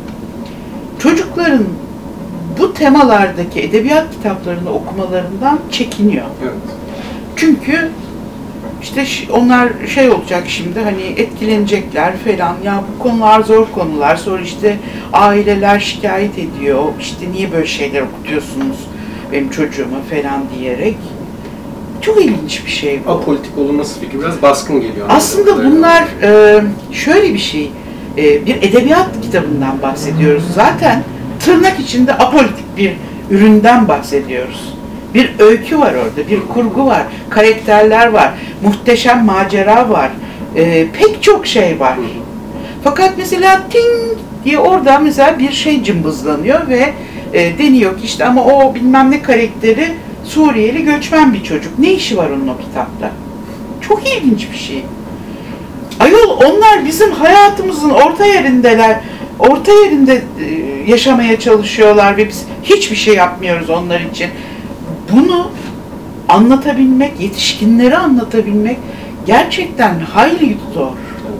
çocukların bu temalardaki edebiyat kitaplarını okumalarından çekiniyor. Evet. Çünkü işte onlar şey olacak şimdi hani etkilenecekler falan ya bu konular zor konular sonra işte aileler şikayet ediyor işte niye böyle şeyler okutuyorsunuz benim çocuğuma falan diyerek çok ilginç bir şey bu. Apolitik olunması fikri biraz baskın geliyor. Aslında bunlar e, şöyle bir şey e, bir edebiyat kitabından bahsediyoruz zaten tırnak içinde apolitik bir üründen bahsediyoruz. Bir öykü var orada, bir kurgu var, karakterler var, muhteşem macera var, e, pek çok şey var. Fakat mesela ting diye orada mesela bir şey cımbızlanıyor ve e, deniyor ki işte ama o bilmem ne karakteri Suriyeli göçmen bir çocuk. Ne işi var onun o kitapta? Çok ilginç bir şey. Ayol, onlar bizim hayatımızın orta yerindeler. Orta yerinde e, yaşamaya çalışıyorlar ve biz hiçbir şey yapmıyoruz onlar için. Bunu anlatabilmek, yetişkinlere anlatabilmek gerçekten hayli zor.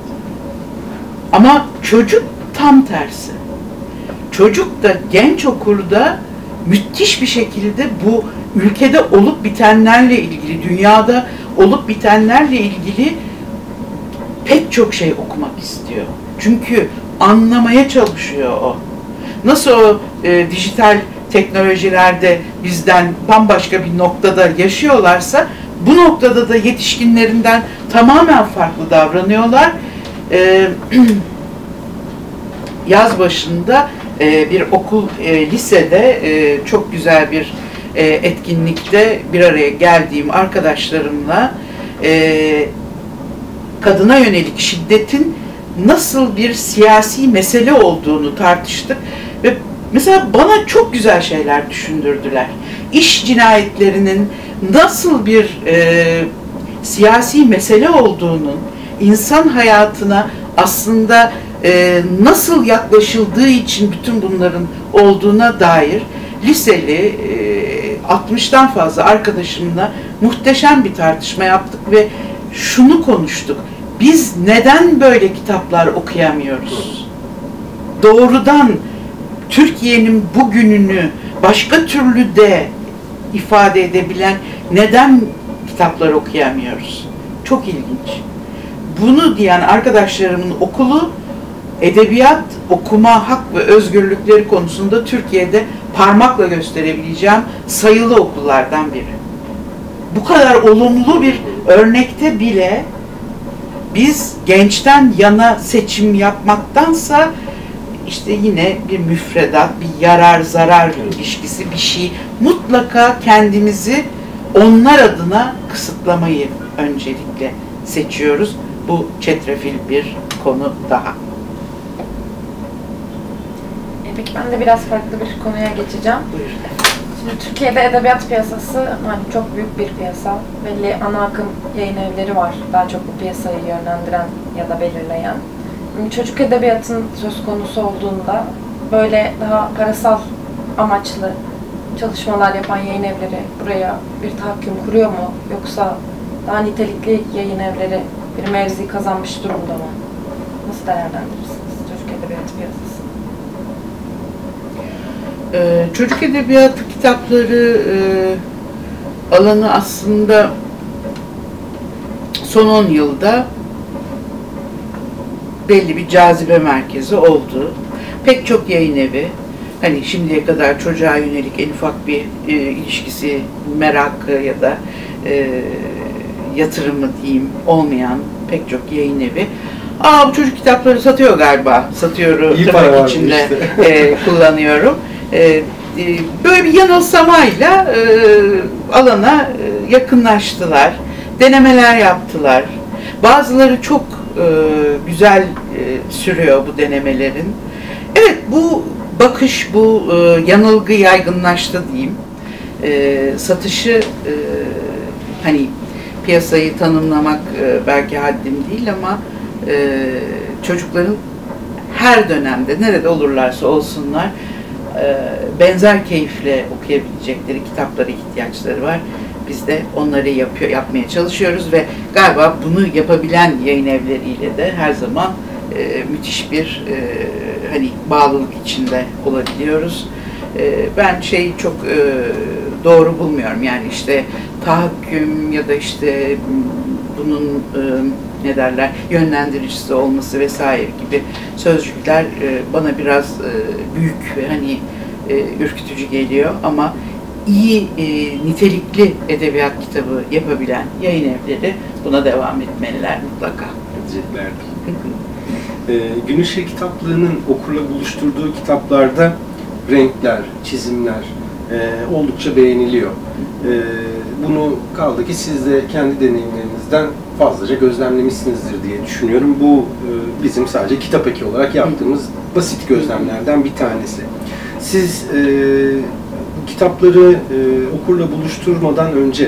Ama çocuk tam tersi. Çocuk da, genç okur da müthiş bir şekilde bu ülkede olup bitenlerle ilgili, dünyada olup bitenlerle ilgili pek çok şey okumak istiyor. Çünkü anlamaya çalışıyor o. Nasıl o e, dijital teknolojilerde bizden bambaşka bir noktada yaşıyorlarsa, bu noktada da yetişkinlerinden tamamen farklı davranıyorlar. E, yaz başında e, bir okul, e, lisede e, çok güzel bir e, etkinlikte bir araya geldiğim arkadaşlarımla e, kadına yönelik şiddetin nasıl bir siyasi mesele olduğunu tartıştık ve mesela bana çok güzel şeyler düşündürdüler. İş cinayetlerinin nasıl bir e, siyasi mesele olduğunun, insan hayatına aslında e, nasıl yaklaşıldığı için bütün bunların olduğuna dair liseli e, altmıştan fazla arkadaşımla muhteşem bir tartışma yaptık ve şunu konuştuk. Biz neden böyle kitaplar okuyamıyoruz? Doğrudan Türkiye'nin bugününü başka türlü de ifade edebilen neden kitaplar okuyamıyoruz? Çok ilginç. Bunu diyen arkadaşlarımın okulu edebiyat, okuma, hak ve özgürlükleri konusunda Türkiye'de parmakla gösterebileceğim sayılı okullardan biri. Bu kadar olumlu bir örnekte bile biz gençten yana seçim yapmaktansa işte yine bir müfredat, bir yarar zarar ilişkisi, bir şey, mutlaka kendimizi onlar adına kısıtlamayı öncelikle seçiyoruz. Bu çetrefil bir konu daha. Peki ben de biraz farklı bir konuya geçeceğim. Buyurun. Şimdi Türkiye'de edebiyat piyasası hani çok büyük bir piyasa. Belli ana akım yayın evleri var. Daha çok bu piyasayı yönlendiren ya da belirleyen. Çocuk edebiyatın söz konusu olduğunda böyle daha parasal amaçlı çalışmalar yapan yayın evleri buraya bir tahakküm kuruyor mu? Yoksa daha nitelikli yayın evleri bir mevzi kazanmış durumda mı? Nasıl değerlendirirsiniz çocuk edebiyatı piyasası? Ee, çocuk edebiyatı kitapları e, alanı aslında son on yılda belli bir cazibe merkezi oldu. Pek çok yayın evi, hani şimdiye kadar çocuğa yönelik en ufak bir e, ilişkisi, merakı ya da e, yatırımı diyeyim olmayan pek çok yayın evi, aa bu çocuk kitapları satıyor galiba, satıyor tırnak içinde işte. e, kullanıyorum. E, e, böyle bir yanılsamayla e, alana e, yakınlaştılar, denemeler yaptılar. Bazıları çok e, güzel e, sürüyor bu denemelerin. Evet, bu bakış, bu e, yanılgı yaygınlaştı diyeyim. E, satışı e, hani piyasayı tanımlamak e, belki haddim değil ama e, çocukların her dönemde nerede olurlarsa olsunlar e, benzer keyifle okuyabilecekleri kitaplara ihtiyaçları var. Biz de onları yapıyor, yapmaya çalışıyoruz ve galiba bunu yapabilen yayın evleriyle de her zaman e, müthiş bir e, hani bağlılık içinde olabiliyoruz. E, ben şeyi çok e, doğru bulmuyorum. Yani işte tahakküm ya da işte bunun e, ne derler yönlendiricisi olması vesaire gibi sözcükler e, bana biraz e, büyük ve hani e, ürkütücü geliyor ama iyi, e, nitelikli edebiyat kitabı yapabilen yayın evleri buna devam etmeliler mutlaka. Edeceklerdir. e, Gün Işığı Kitaplığı'nın okurla buluşturduğu kitaplarda renkler, çizimler e, oldukça beğeniliyor. E, bunu kaldı ki siz de kendi deneyimlerinizden fazlaca gözlemlemişsinizdir diye düşünüyorum. Bu e, bizim sadece kitap eki olarak yaptığımız basit gözlemlerden bir tanesi. Siz e, kitapları e, okurla buluşturmadan önce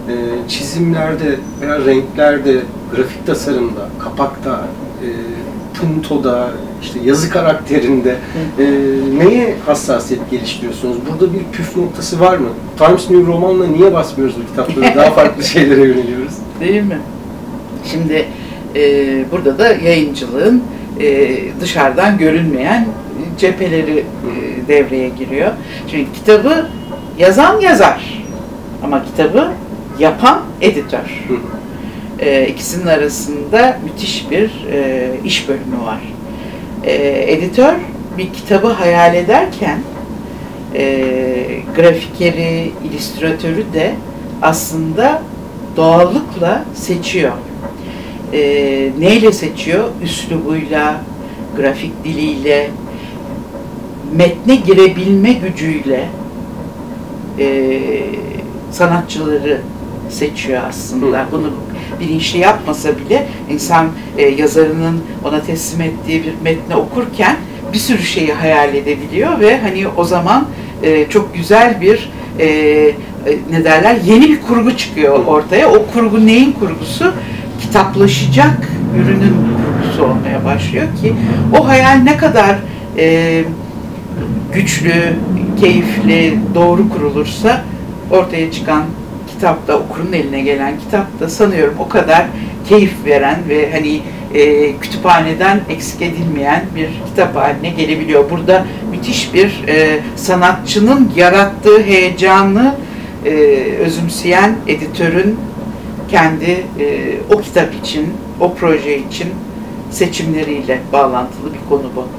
e, çizimlerde veya renklerde, grafik tasarımda, kapakta, e, puntoda, işte yazı karakterinde e, neye hassasiyet geliştiriyorsunuz? Burada bir püf noktası var mı? Times New Roman'la niye basmıyoruz bu kitapları? Daha farklı şeylere yöneliyoruz. Değil mi? Şimdi e, burada da yayıncılığın e, dışarıdan görünmeyen cepheleri e, devreye giriyor. Şimdi kitabı yazan yazar ama kitabı yapan editör. E, ikisinin arasında müthiş bir e, iş bölümü var. E, editör bir kitabı hayal ederken e, grafikeri, illüstratörü de aslında doğallıkla seçiyor. E, neyle seçiyor? Üslubuyla, grafik diliyle, metne girebilme gücüyle e, sanatçıları seçiyor aslında. Bunu bilinçli yapmasa bile insan e, yazarının ona teslim ettiği bir metni okurken bir sürü şeyi hayal edebiliyor ve hani o zaman e, çok güzel bir e, e, ne derler yeni bir kurgu çıkıyor ortaya. O kurgu neyin kurgusu? Kitaplaşacak ürünün kurgusu olmaya başlıyor ki o hayal ne kadar e, güçlü, keyifli, doğru kurulursa ortaya çıkan kitapta, okurun eline gelen kitapta sanıyorum o kadar keyif veren ve hani e, kütüphaneden eksik edilmeyen bir kitap haline gelebiliyor. Burada müthiş bir e, sanatçının yarattığı heyecanı e, özümseyen editörün kendi e, o kitap için, o proje için seçimleriyle bağlantılı bir konu bu.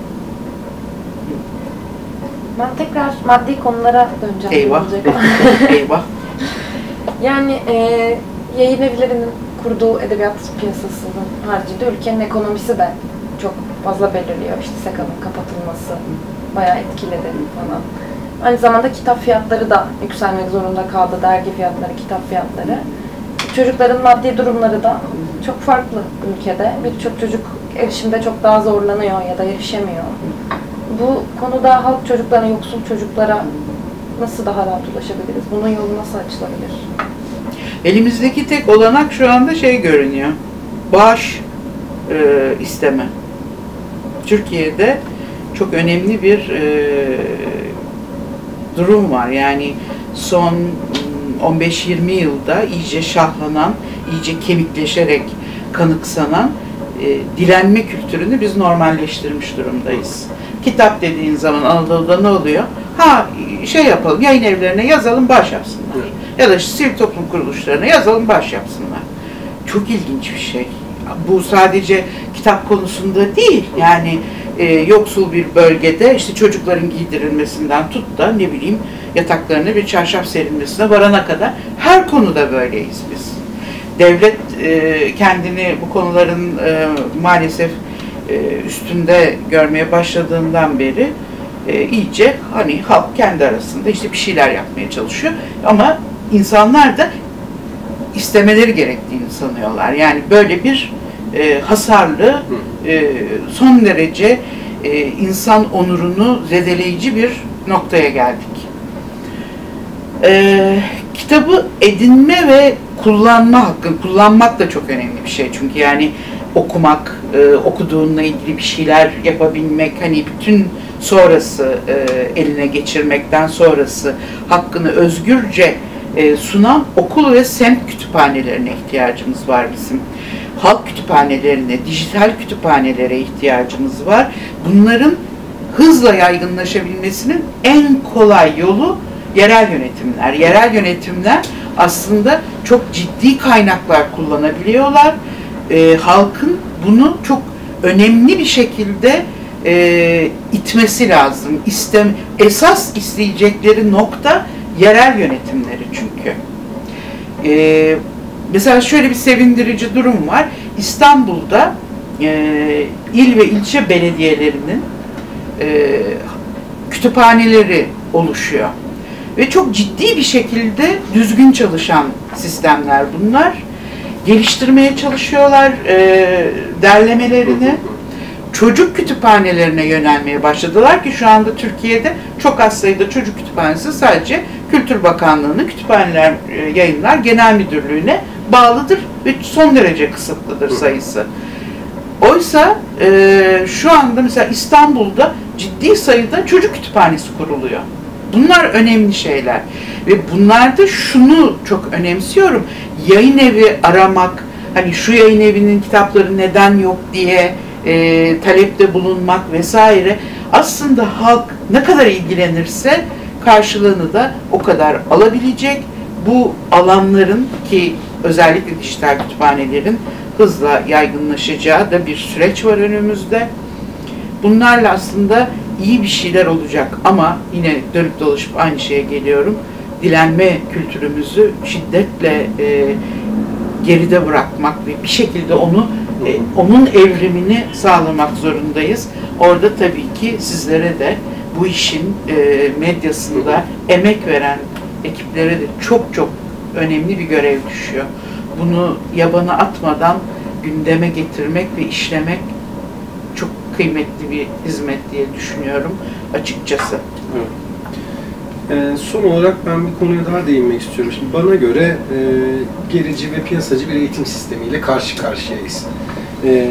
Ben tekrar maddi konulara döneceğim. Eyvah. Eyvah. Yani e, yayın evlerinin kurduğu edebiyat piyasasının haricinde ülkenin ekonomisi de çok fazla belirliyor. İşte SEKA'nın kapatılması bayağı etkiledi falan. Aynı zamanda kitap fiyatları da yükselmek zorunda kaldı. Dergi fiyatları, kitap fiyatları. Çocukların maddi durumları da çok farklı ülkede. Birçok çocuk erişimde çok daha zorlanıyor ya da erişemiyor. Bu konuda halk çocuklarına, yoksul çocuklara nasıl daha rahat ulaşabiliriz? Bunun yolu nasıl açılabilir? Elimizdeki tek olanak şu anda şey görünüyor. Bağış e, isteme. Türkiye'de çok önemli bir e, durum var. Yani son on beş yirmi yılda iyice şahlanan, iyice kemikleşerek kanıksanan e, dilenme kültürünü biz normalleştirmiş durumdayız. Kitap dediğin zaman Anadolu'da ne oluyor? Ha şey yapalım, yayın evlerine yazalım, bağış yapsınlar. Ya da sivil toplum kuruluşlarına yazalım, bağış yapsınlar. Çok ilginç bir şey. Bu sadece kitap konusunda değil. Yani e, yoksul bir bölgede işte çocukların giydirilmesinden tut da ne bileyim yataklarına bir çarşaf serilmesine varana kadar her konuda böyleyiz biz. Devlet e, kendini bu konuların e, maalesef e, üstünde görmeye başladığından beri e, iyice hani halk kendi arasında işte bir şeyler yapmaya çalışıyor ama insanlar da istemeleri gerektiğini sanıyorlar. Yani böyle bir e, hasarlı, e, son derece e, insan onurunu zedeleyici bir noktaya geldik. E, kitabı edinme ve kullanma hakkı, kullanmak da çok önemli bir şey. Çünkü yani okumak, e, okuduğunla ilgili bir şeyler yapabilmek, hani bütün sonrası e, eline geçirmekten sonrası hakkını özgürce e, sunan okul ve semt kütüphanelerine ihtiyacımız var bizim. Halk kütüphanelerine, dijital kütüphanelere ihtiyacımız var. Bunların hızla yaygınlaşabilmesinin en kolay yolu yerel yönetimler. Yerel yönetimler aslında çok ciddi kaynaklar kullanabiliyorlar. E, halkın bunu çok önemli bir şekilde e, itmesi lazım. İstem, esas isteyecekleri nokta yerel yönetimleri çünkü. E, mesela şöyle bir sevindirici durum var. İstanbul'da e, il ve ilçe belediyelerinin e, kütüphaneleri oluşuyor. Ve çok ciddi bir şekilde düzgün çalışan sistemler bunlar. Geliştirmeye çalışıyorlar e, derlemelerini. çocuk kütüphanelerine yönelmeye başladılar ki şu anda Türkiye'de çok az sayıda çocuk kütüphanesi sadece Kültür Bakanlığı'nın Kütüphaneler Yayınlar Genel Müdürlüğü'ne bağlıdır ve son derece kısıtlıdır sayısı. Oysa e, şu anda mesela İstanbul'da ciddi sayıda çocuk kütüphanesi kuruluyor. Bunlar önemli şeyler. Ve bunlarda şunu çok önemsiyorum. Yayın evi aramak, hani şu yayın evinin kitapları neden yok diye e, talepte bulunmak vesaire. Aslında halk ne kadar ilgilenirse karşılığını da o kadar alabilecek. Bu alanların ki özellikle dijital kütüphanelerin hızla yaygınlaşacağı da bir süreç var önümüzde. Bunlarla aslında iyi bir şeyler olacak ama yine dönüp dolaşıp aynı şeye geliyorum. Dilenme kültürümüzü şiddetle e, geride bırakmak ve bir şekilde onu e, onun evrimini sağlamak zorundayız. Orada tabii ki sizlere de bu işin e, medyasında emek veren ekiplere de çok çok önemli bir görev düşüyor. Bunu yabana atmadan gündeme getirmek ve işlemek çok kıymetli bir hizmet diye düşünüyorum açıkçası. Evet. Ee, son olarak ben bir konuya daha değinmek istiyorum. Şimdi bana göre e, gerici ve piyasacı bir eğitim sistemiyle karşı karşıyayız. E, e,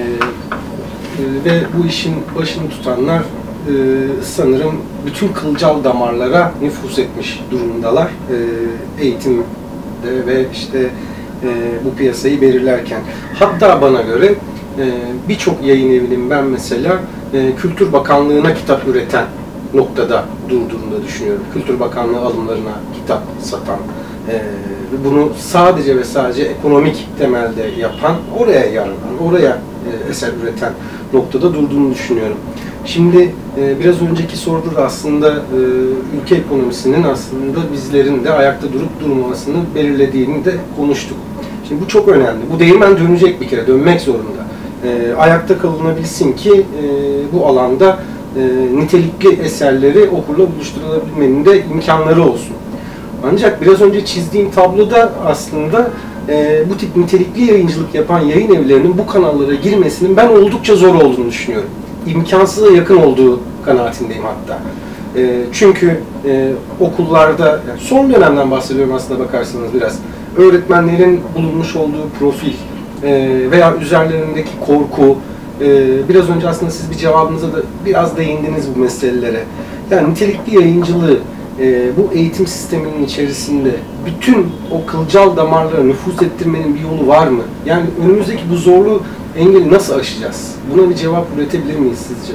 ve bu işin başını tutanlar e, sanırım bütün kılcal damarlara nüfuz etmiş durumdalar. E, eğitimde ve işte e, bu piyasayı belirlerken. Hatta bana göre e, birçok yayın evinin ben mesela e, Kültür Bakanlığı'na kitap üreten noktada durduğunu da düşünüyorum. Kültür Bakanlığı alımlarına kitap satan e, ve bunu sadece ve sadece ekonomik temelde yapan, oraya yararlanan, oraya e, eser üreten noktada durduğunu düşünüyorum. Şimdi e, biraz önceki soruda da aslında e, ülke ekonomisinin aslında bizlerin de ayakta durup durmamasını belirlediğini de konuştuk. Şimdi bu çok önemli. Bu değirmen dönecek bir kere, dönmek zorunda. E, ayakta kalınabilsin ki e, bu alanda e, nitelikli eserleri okurla buluşturulabilmenin de imkanları olsun. Ancak biraz önce çizdiğim tabloda aslında e, bu tip nitelikli yayıncılık yapan yayın evlerinin bu kanallara girmesinin ben oldukça zor olduğunu düşünüyorum. İmkansıza yakın olduğu kanaatindeyim hatta. E, çünkü e, okullarda, yani son dönemden bahsediyorum aslında bakarsanız biraz, öğretmenlerin bulunmuş olduğu profil e, veya üzerlerindeki korku, e, biraz önce aslında siz bir cevabınıza da biraz değindiniz bu meselelere. Yani nitelikli yayıncılığı e, bu eğitim sisteminin içerisinde bütün o kılcal damarlara nüfuz ettirmenin bir yolu var mı? Yani önümüzdeki bu zorlu engeli nasıl aşacağız? Buna bir cevap üretebilir miyiz sizce?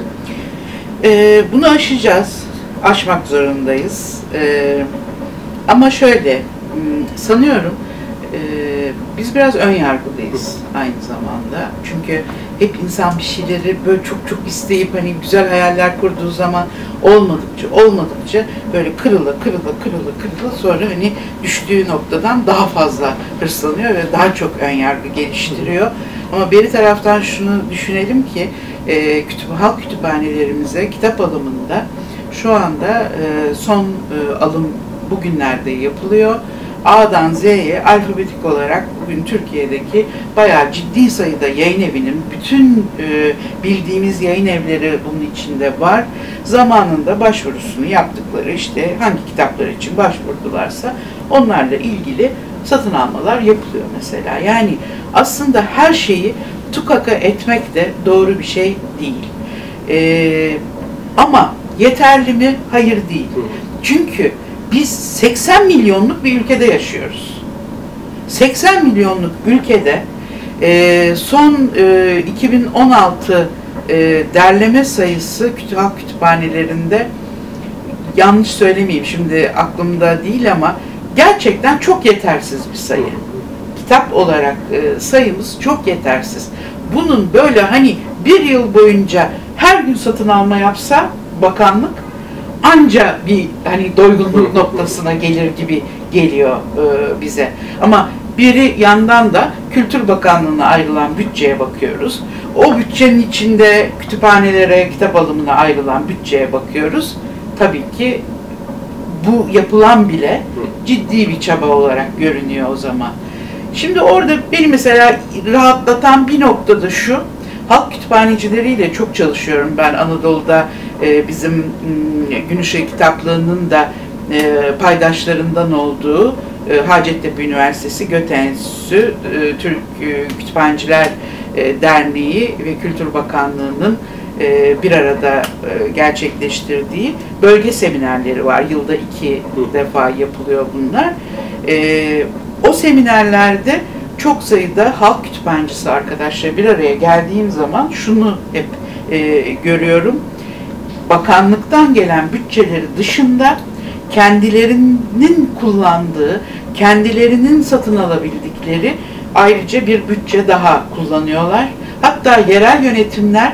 Ee, bunu aşacağız. Aşmak zorundayız. Ee, ama şöyle, sanıyorum e, biz biraz ön yargılıyız aynı zamanda. Çünkü hep insan bir şeyleri böyle çok çok isteyip hani güzel hayaller kurduğu zaman olmadıkça olmadıkça böyle kırıla kırıla kırıla kırıla sonra hani düştüğü noktadan daha fazla hırslanıyor ve daha çok ön yargı geliştiriyor. Ama bir taraftan şunu düşünelim ki e, kütüp, halk kütüphanelerimize kitap alımında şu anda e, son e, alım bugünlerde yapılıyor. A'dan Z'ye alfabetik olarak bugün Türkiye'deki bayağı ciddi sayıda yayın evinin bütün e, bildiğimiz yayın evleri bunun içinde var. Zamanında başvurusunu yaptıkları işte hangi kitaplar için başvurdularsa onlarla ilgili satın almalar yapılıyor mesela. Yani aslında her şeyi tukaka etmek de doğru bir şey değil. E, ama yeterli mi? Hayır değil. Çünkü biz seksen milyonluk bir ülkede yaşıyoruz. seksen milyonluk ülkede e, son e, iki bin on altı e, derleme sayısı kütü, halk kütüphanelerinde, yanlış söylemeyeyim şimdi aklımda değil ama gerçekten çok yetersiz bir sayı. Kitap olarak e, sayımız çok yetersiz. Bunun böyle hani bir yıl boyunca her gün satın alma yapsa bakanlık anca bir hani doygunluk noktasına gelir gibi geliyor e, bize. Ama biri yandan da Kültür Bakanlığı'na ayrılan bütçeye bakıyoruz. O bütçenin içinde kütüphanelere, kitap alımına ayrılan bütçeye bakıyoruz. Tabii ki bu yapılan bile ciddi bir çaba olarak görünüyor o zaman. Şimdi orada beni mesela rahatlatan bir noktada şu, Halk kütüphanecileriyle çok çalışıyorum ben Anadolu'da. E, bizim m, Gün Işığı Kitaplığı'nın da e, paydaşlarından olduğu e, Hacettepe Üniversitesi Göte Enstitüsü, e, Türk e, Kütüphaneciler e, Derneği ve Kültür Bakanlığı'nın e, bir arada e, gerçekleştirdiği bölge seminerleri var. Yılda iki defa yapılıyor bunlar. E, o seminerlerde çok sayıda halk kütüphanecisi arkadaşlar bir araya geldiğim zaman şunu hep e, görüyorum. Bakanlıktan gelen bütçeleri dışında kendilerinin kullandığı, kendilerinin satın alabildikleri ayrıca bir bütçe daha kullanıyorlar. Hatta yerel yönetimler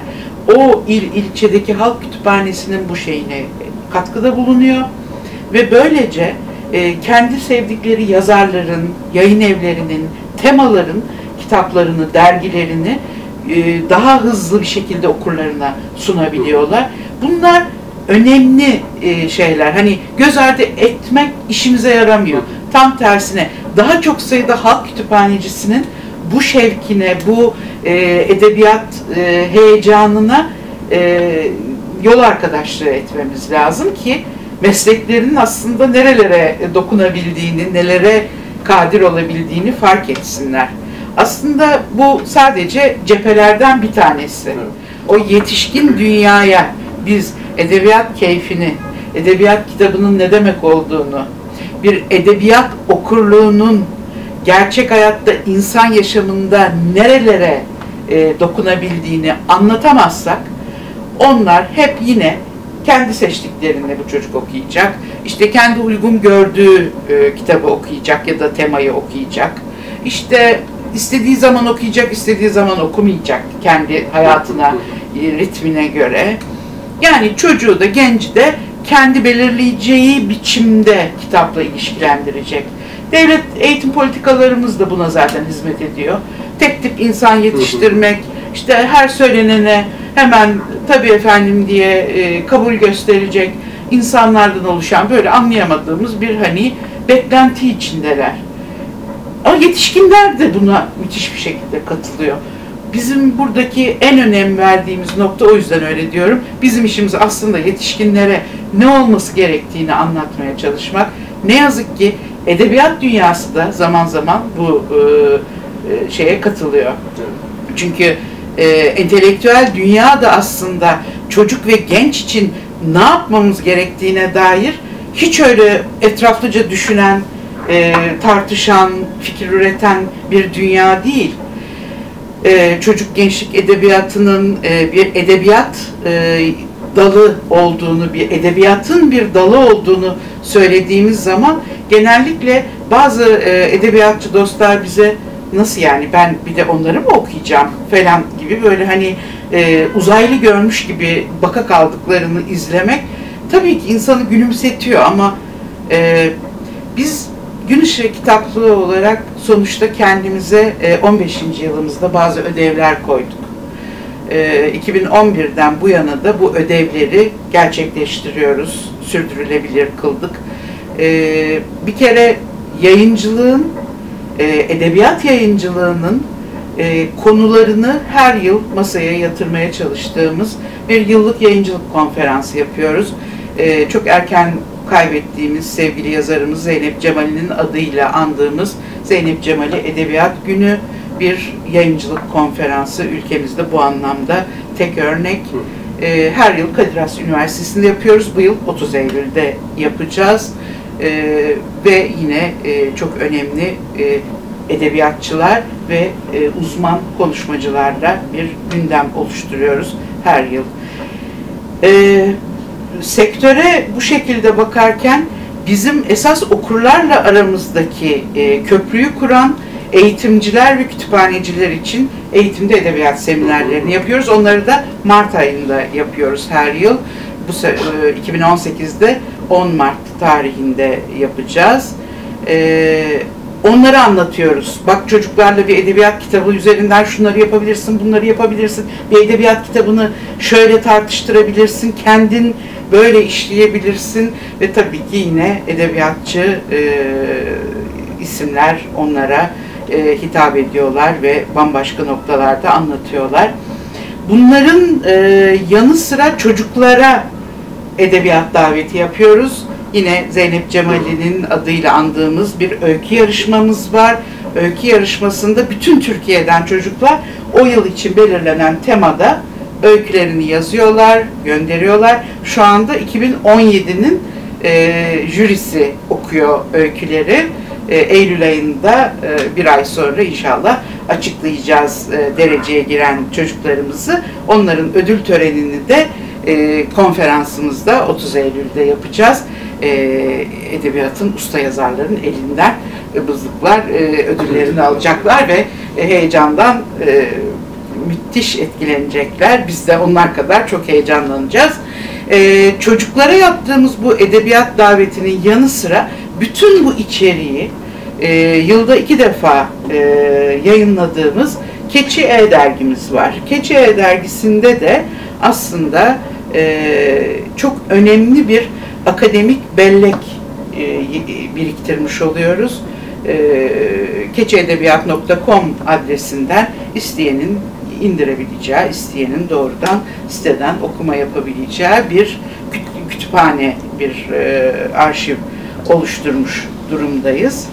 o il ilçedeki halk kütüphanesinin bu şeyine katkıda bulunuyor ve böylece e, kendi sevdikleri yazarların, yayın evlerinin, temaların kitaplarını, dergilerini e, daha hızlı bir şekilde okurlarına sunabiliyorlar. Bunlar önemli e, şeyler. Hani göz ardı etmek işimize yaramıyor. Tam tersine daha çok sayıda halk kütüphanecisinin bu şevkine, bu e, edebiyat e, heyecanına e, yol arkadaşlığı etmemiz lazım ki mesleklerinin aslında nerelere dokunabildiğini, nelere kadir olabildiğini fark etsinler. Aslında bu sadece cephelerden bir tanesi. Evet. O yetişkin dünyaya biz edebiyat keyfini, edebiyat kitabının ne demek olduğunu, bir edebiyat okurluğunun gerçek hayatta insan yaşamında nerelere e, dokunabildiğini anlatamazsak, onlar hep yine kendi seçtiklerini bu çocuk okuyacak, işte kendi uygun gördüğü e, kitabı okuyacak ya da temayı okuyacak, işte istediği zaman okuyacak, istediği zaman okumayacak kendi hayatına, e, ritmine göre. Yani çocuğu da genci de kendi belirleyeceği biçimde kitapla ilişkilendirecek. Devlet eğitim politikalarımız da buna zaten hizmet ediyor. Tek tip insan yetiştirmek, işte her söylenene hemen tabii efendim diye e, kabul gösterecek insanlardan oluşan böyle anlayamadığımız bir hani beklenti içindeler. Ama yetişkinler de buna müthiş bir şekilde katılıyor. Bizim buradaki en önem verdiğimiz nokta, o yüzden öyle diyorum, bizim işimiz aslında yetişkinlere ne olması gerektiğini anlatmaya çalışmak. Ne yazık ki edebiyat dünyası da zaman zaman bu e, şeye katılıyor. Çünkü e, entelektüel dünya da aslında çocuk ve genç için ne yapmamız gerektiğine dair hiç öyle etraflıca düşünen, e, tartışan, fikir üreten bir dünya değil. Ee, çocuk gençlik edebiyatının e, bir edebiyat e, dalı olduğunu, bir edebiyatın bir dalı olduğunu söylediğimiz zaman genellikle bazı e, edebiyatçı dostlar bize nasıl yani ben bir de onları mı okuyacağım falan gibi böyle hani e, uzaylı görmüş gibi baka kaldıklarını izlemek tabii ki insanı gülümsetiyor ama e, biz Gün Işığı Kitaplığı olarak sonuçta kendimize on beşinci yılımızda bazı ödevler koyduk. iki bin on birden bu yana da bu ödevleri gerçekleştiriyoruz, sürdürülebilir kıldık. Bir kere yayıncılığın, edebiyat yayıncılığının konularını her yıl masaya yatırmaya çalıştığımız bir yıllık yayıncılık konferansı yapıyoruz. Çok erken kaybettiğimiz sevgili yazarımız Zeynep Cemal'in adıyla andığımız Zeynep Cemal'i Edebiyat Günü bir yayıncılık konferansı, ülkemizde bu anlamda tek örnek. Ee, her yıl Kadir Has Üniversitesi'nde yapıyoruz. Bu yıl otuz Eylül'de yapacağız. Ee, ve yine e, çok önemli e, edebiyatçılar ve e, uzman konuşmacılarla bir gündem oluşturuyoruz her yıl. Ee, Sektöre bu şekilde bakarken bizim esas okurlarla aramızdaki e, köprüyü kuran eğitimciler ve kütüphaneciler için eğitimde edebiyat seminerlerini yapıyoruz. Onları da Mart ayında yapıyoruz her yıl. Bu e, iki bin on sekizde on Mart tarihinde yapacağız. E, onları anlatıyoruz. Bak çocuklarla bir edebiyat kitabı üzerinden şunları yapabilirsin, bunları yapabilirsin. Bir edebiyat kitabını şöyle tartıştırabilirsin, kendin böyle işleyebilirsin ve tabii ki yine edebiyatçı e, isimler onlara e, hitap ediyorlar ve bambaşka noktalarda anlatıyorlar. Bunların e, yanı sıra çocuklara edebiyat daveti yapıyoruz. Yine Zeynep Cemali'nin adıyla andığımız bir öykü yarışmamız var. Öykü yarışmasında bütün Türkiye'den çocuklar o yıl için belirlenen temada öykülerini yazıyorlar, gönderiyorlar. Şu anda iki bin on yedi'nin e, jürisi okuyor öyküleri. E, Eylül ayında e, bir ay sonra inşallah açıklayacağız e, dereceye giren çocuklarımızı. Onların ödül törenini de e, konferansımızda otuz Eylül'de yapacağız. E, edebiyatın usta yazarların elinden e, bızlıklar e, ödüllerini alacaklar ve e, heyecandan e, müthiş etkilenecekler. Biz de onlar kadar çok heyecanlanacağız. Ee, çocuklara yaptığımız bu edebiyat davetinin yanı sıra bütün bu içeriği e, yılda iki defa e, yayınladığımız Keçi E dergimiz var. Keçi E dergisinde de aslında e, çok önemli bir akademik bellek e, biriktirmiş oluyoruz. E, keçiedebiyat nokta com adresinden isteyenin indirebileceği, isteyenin doğrudan siteden okuma yapabileceği bir kütüphane, bir e, arşiv oluşturmuş durumdayız.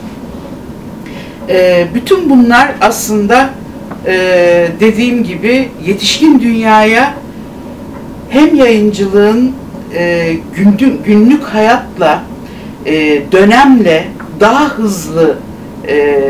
E, bütün bunlar aslında e, dediğim gibi yetişkin dünyaya hem yayıncılığın e, günlük, günlük hayatla, e, dönemle daha hızlı e,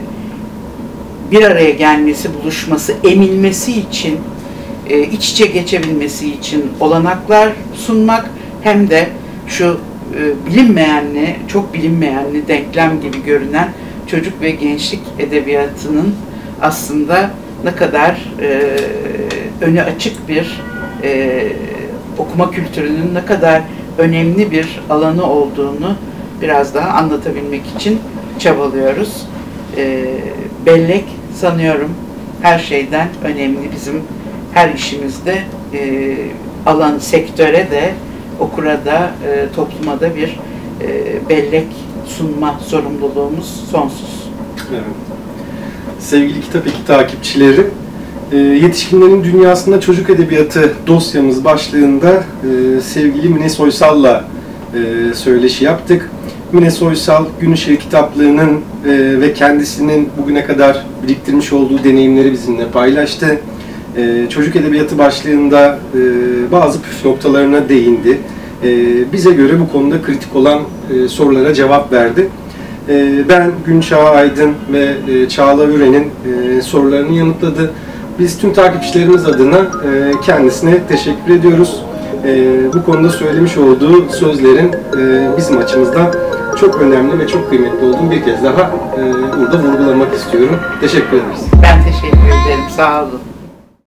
bir araya gelmesi, buluşması, emilmesi için, e, iç içe geçebilmesi için olanaklar sunmak, hem de şu e, bilinmeyenli, çok bilinmeyenli denklem gibi görünen çocuk ve gençlik edebiyatının aslında ne kadar e, önü açık bir e, okuma kültürünün ne kadar önemli bir alanı olduğunu biraz daha anlatabilmek için çabalıyoruz. E, bellek sanıyorum her şeyden önemli. Bizim her işimizde e, alan, sektöre de, okura da, e, topluma da bir e, bellek sunma sorumluluğumuz sonsuz. Evet. Sevgili Kitap Eki takipçileri, e, Yetişkinlerin Dünyasında Çocuk Edebiyatı dosyamız başlığında e, sevgili Mine Soysal'la e, söyleşi yaptık. Mine Soysal, Gün Işığı kitaplığının e, ve kendisinin bugüne kadar biriktirmiş olduğu deneyimleri bizimle paylaştı. E, çocuk edebiyatı başlığında e, bazı püf noktalarına değindi. E, bize göre bu konuda kritik olan e, sorulara cevap verdi. E, ben Günçağ Aydın ve e, Çağla Üren'in e, sorularını yanıtladı. Biz tüm takipçilerimiz adına e, kendisine teşekkür ediyoruz. E, bu konuda söylemiş olduğu sözlerin e, bizim açımızdan çok önemli ve çok kıymetli olduğunu bir kez daha e, burada vurgulamak istiyorum. Teşekkür ederiz. Ben teşekkür ederim. Sağ olun.